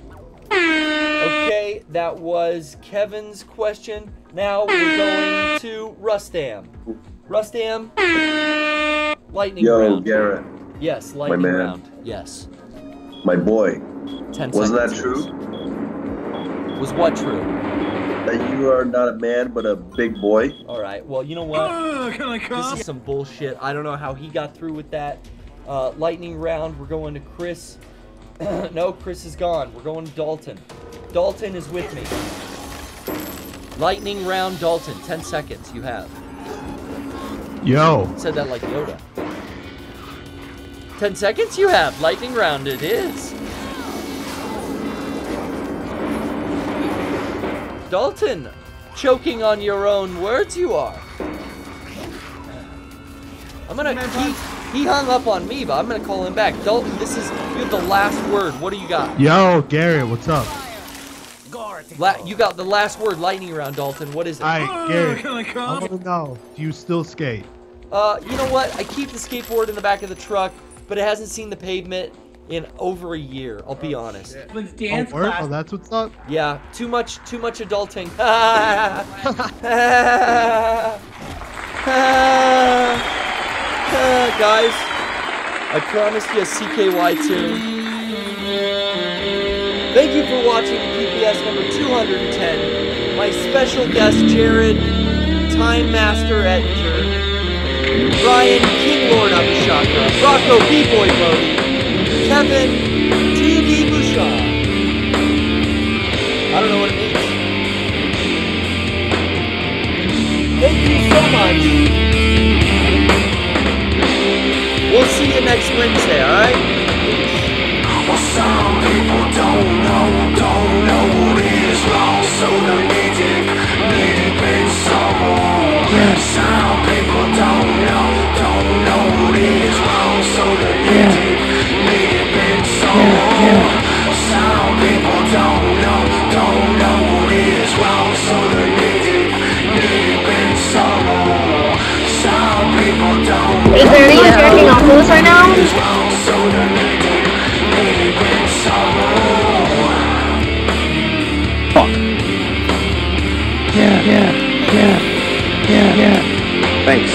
Okay, that was Kevin's question. Now we're going to Rustam. Rustam, lightning Yo, round. Garrett, Yes, lightning man. round. Yes. my boy. Ten Was that seconds. true? Was what true? That you are not a man, but a big boy? All right. Well, you know what? Oh, can I come? This is some bullshit. I don't know how he got through with that. Uh, lightning round. We're going to Chris. No, Chris is gone. We're going to Dalton. Dalton is with me. Lightning round, Dalton. Ten seconds. You have. Yo. Said that like Yoda. Ten seconds. You have. Lightning round. It is. Dalton, choking on your own words. You are. I'm gonna. He, he hung up on me, but I'm gonna call him back. Dalton, this is you have the last word. What do you got? Yo, Garrett, what's up? La- you got the last word. Lightning round, Dalton. What is it? Alright, Garrett. I want to know, do you still skate? Uh, you know what? I keep the skateboard in the back of the truck, but it hasn't seen the pavement in over a year. I'll be honest. It was dance oh, word? class. Oh, that's what's up. Yeah, too much, too much adulting. Guys, I promised you a C K Y tune. Thank you for watching P P S number two hundred ten. My special guest, Jared, Time Master Editor, Brian, King Lord Abishaka, Rocco, B-Boy Brody, Kevin, T D Bouchard. I don't know what it means. Thank you so much. We'll see you next Wednesday, alright? Well, some people don't know, don't know what is wrong, so they need it, need it in some more. Some people don't know, don't know what is wrong, so they need it, need it in some more. Some people don't know, don't know what is wrong, so they need it, need it in some more. Some people don't know. Is there anyone jerking off loose right now? Fuck. Yeah, yeah, yeah, yeah, yeah. Thanks.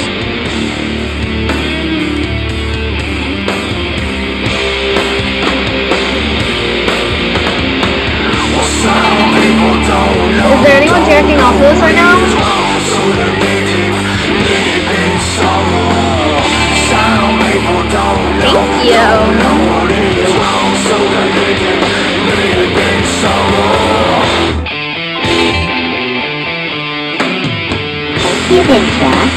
Is there anyone jerking off loose right now? Thank you. You did, Jack.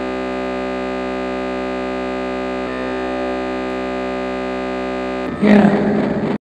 Yeah.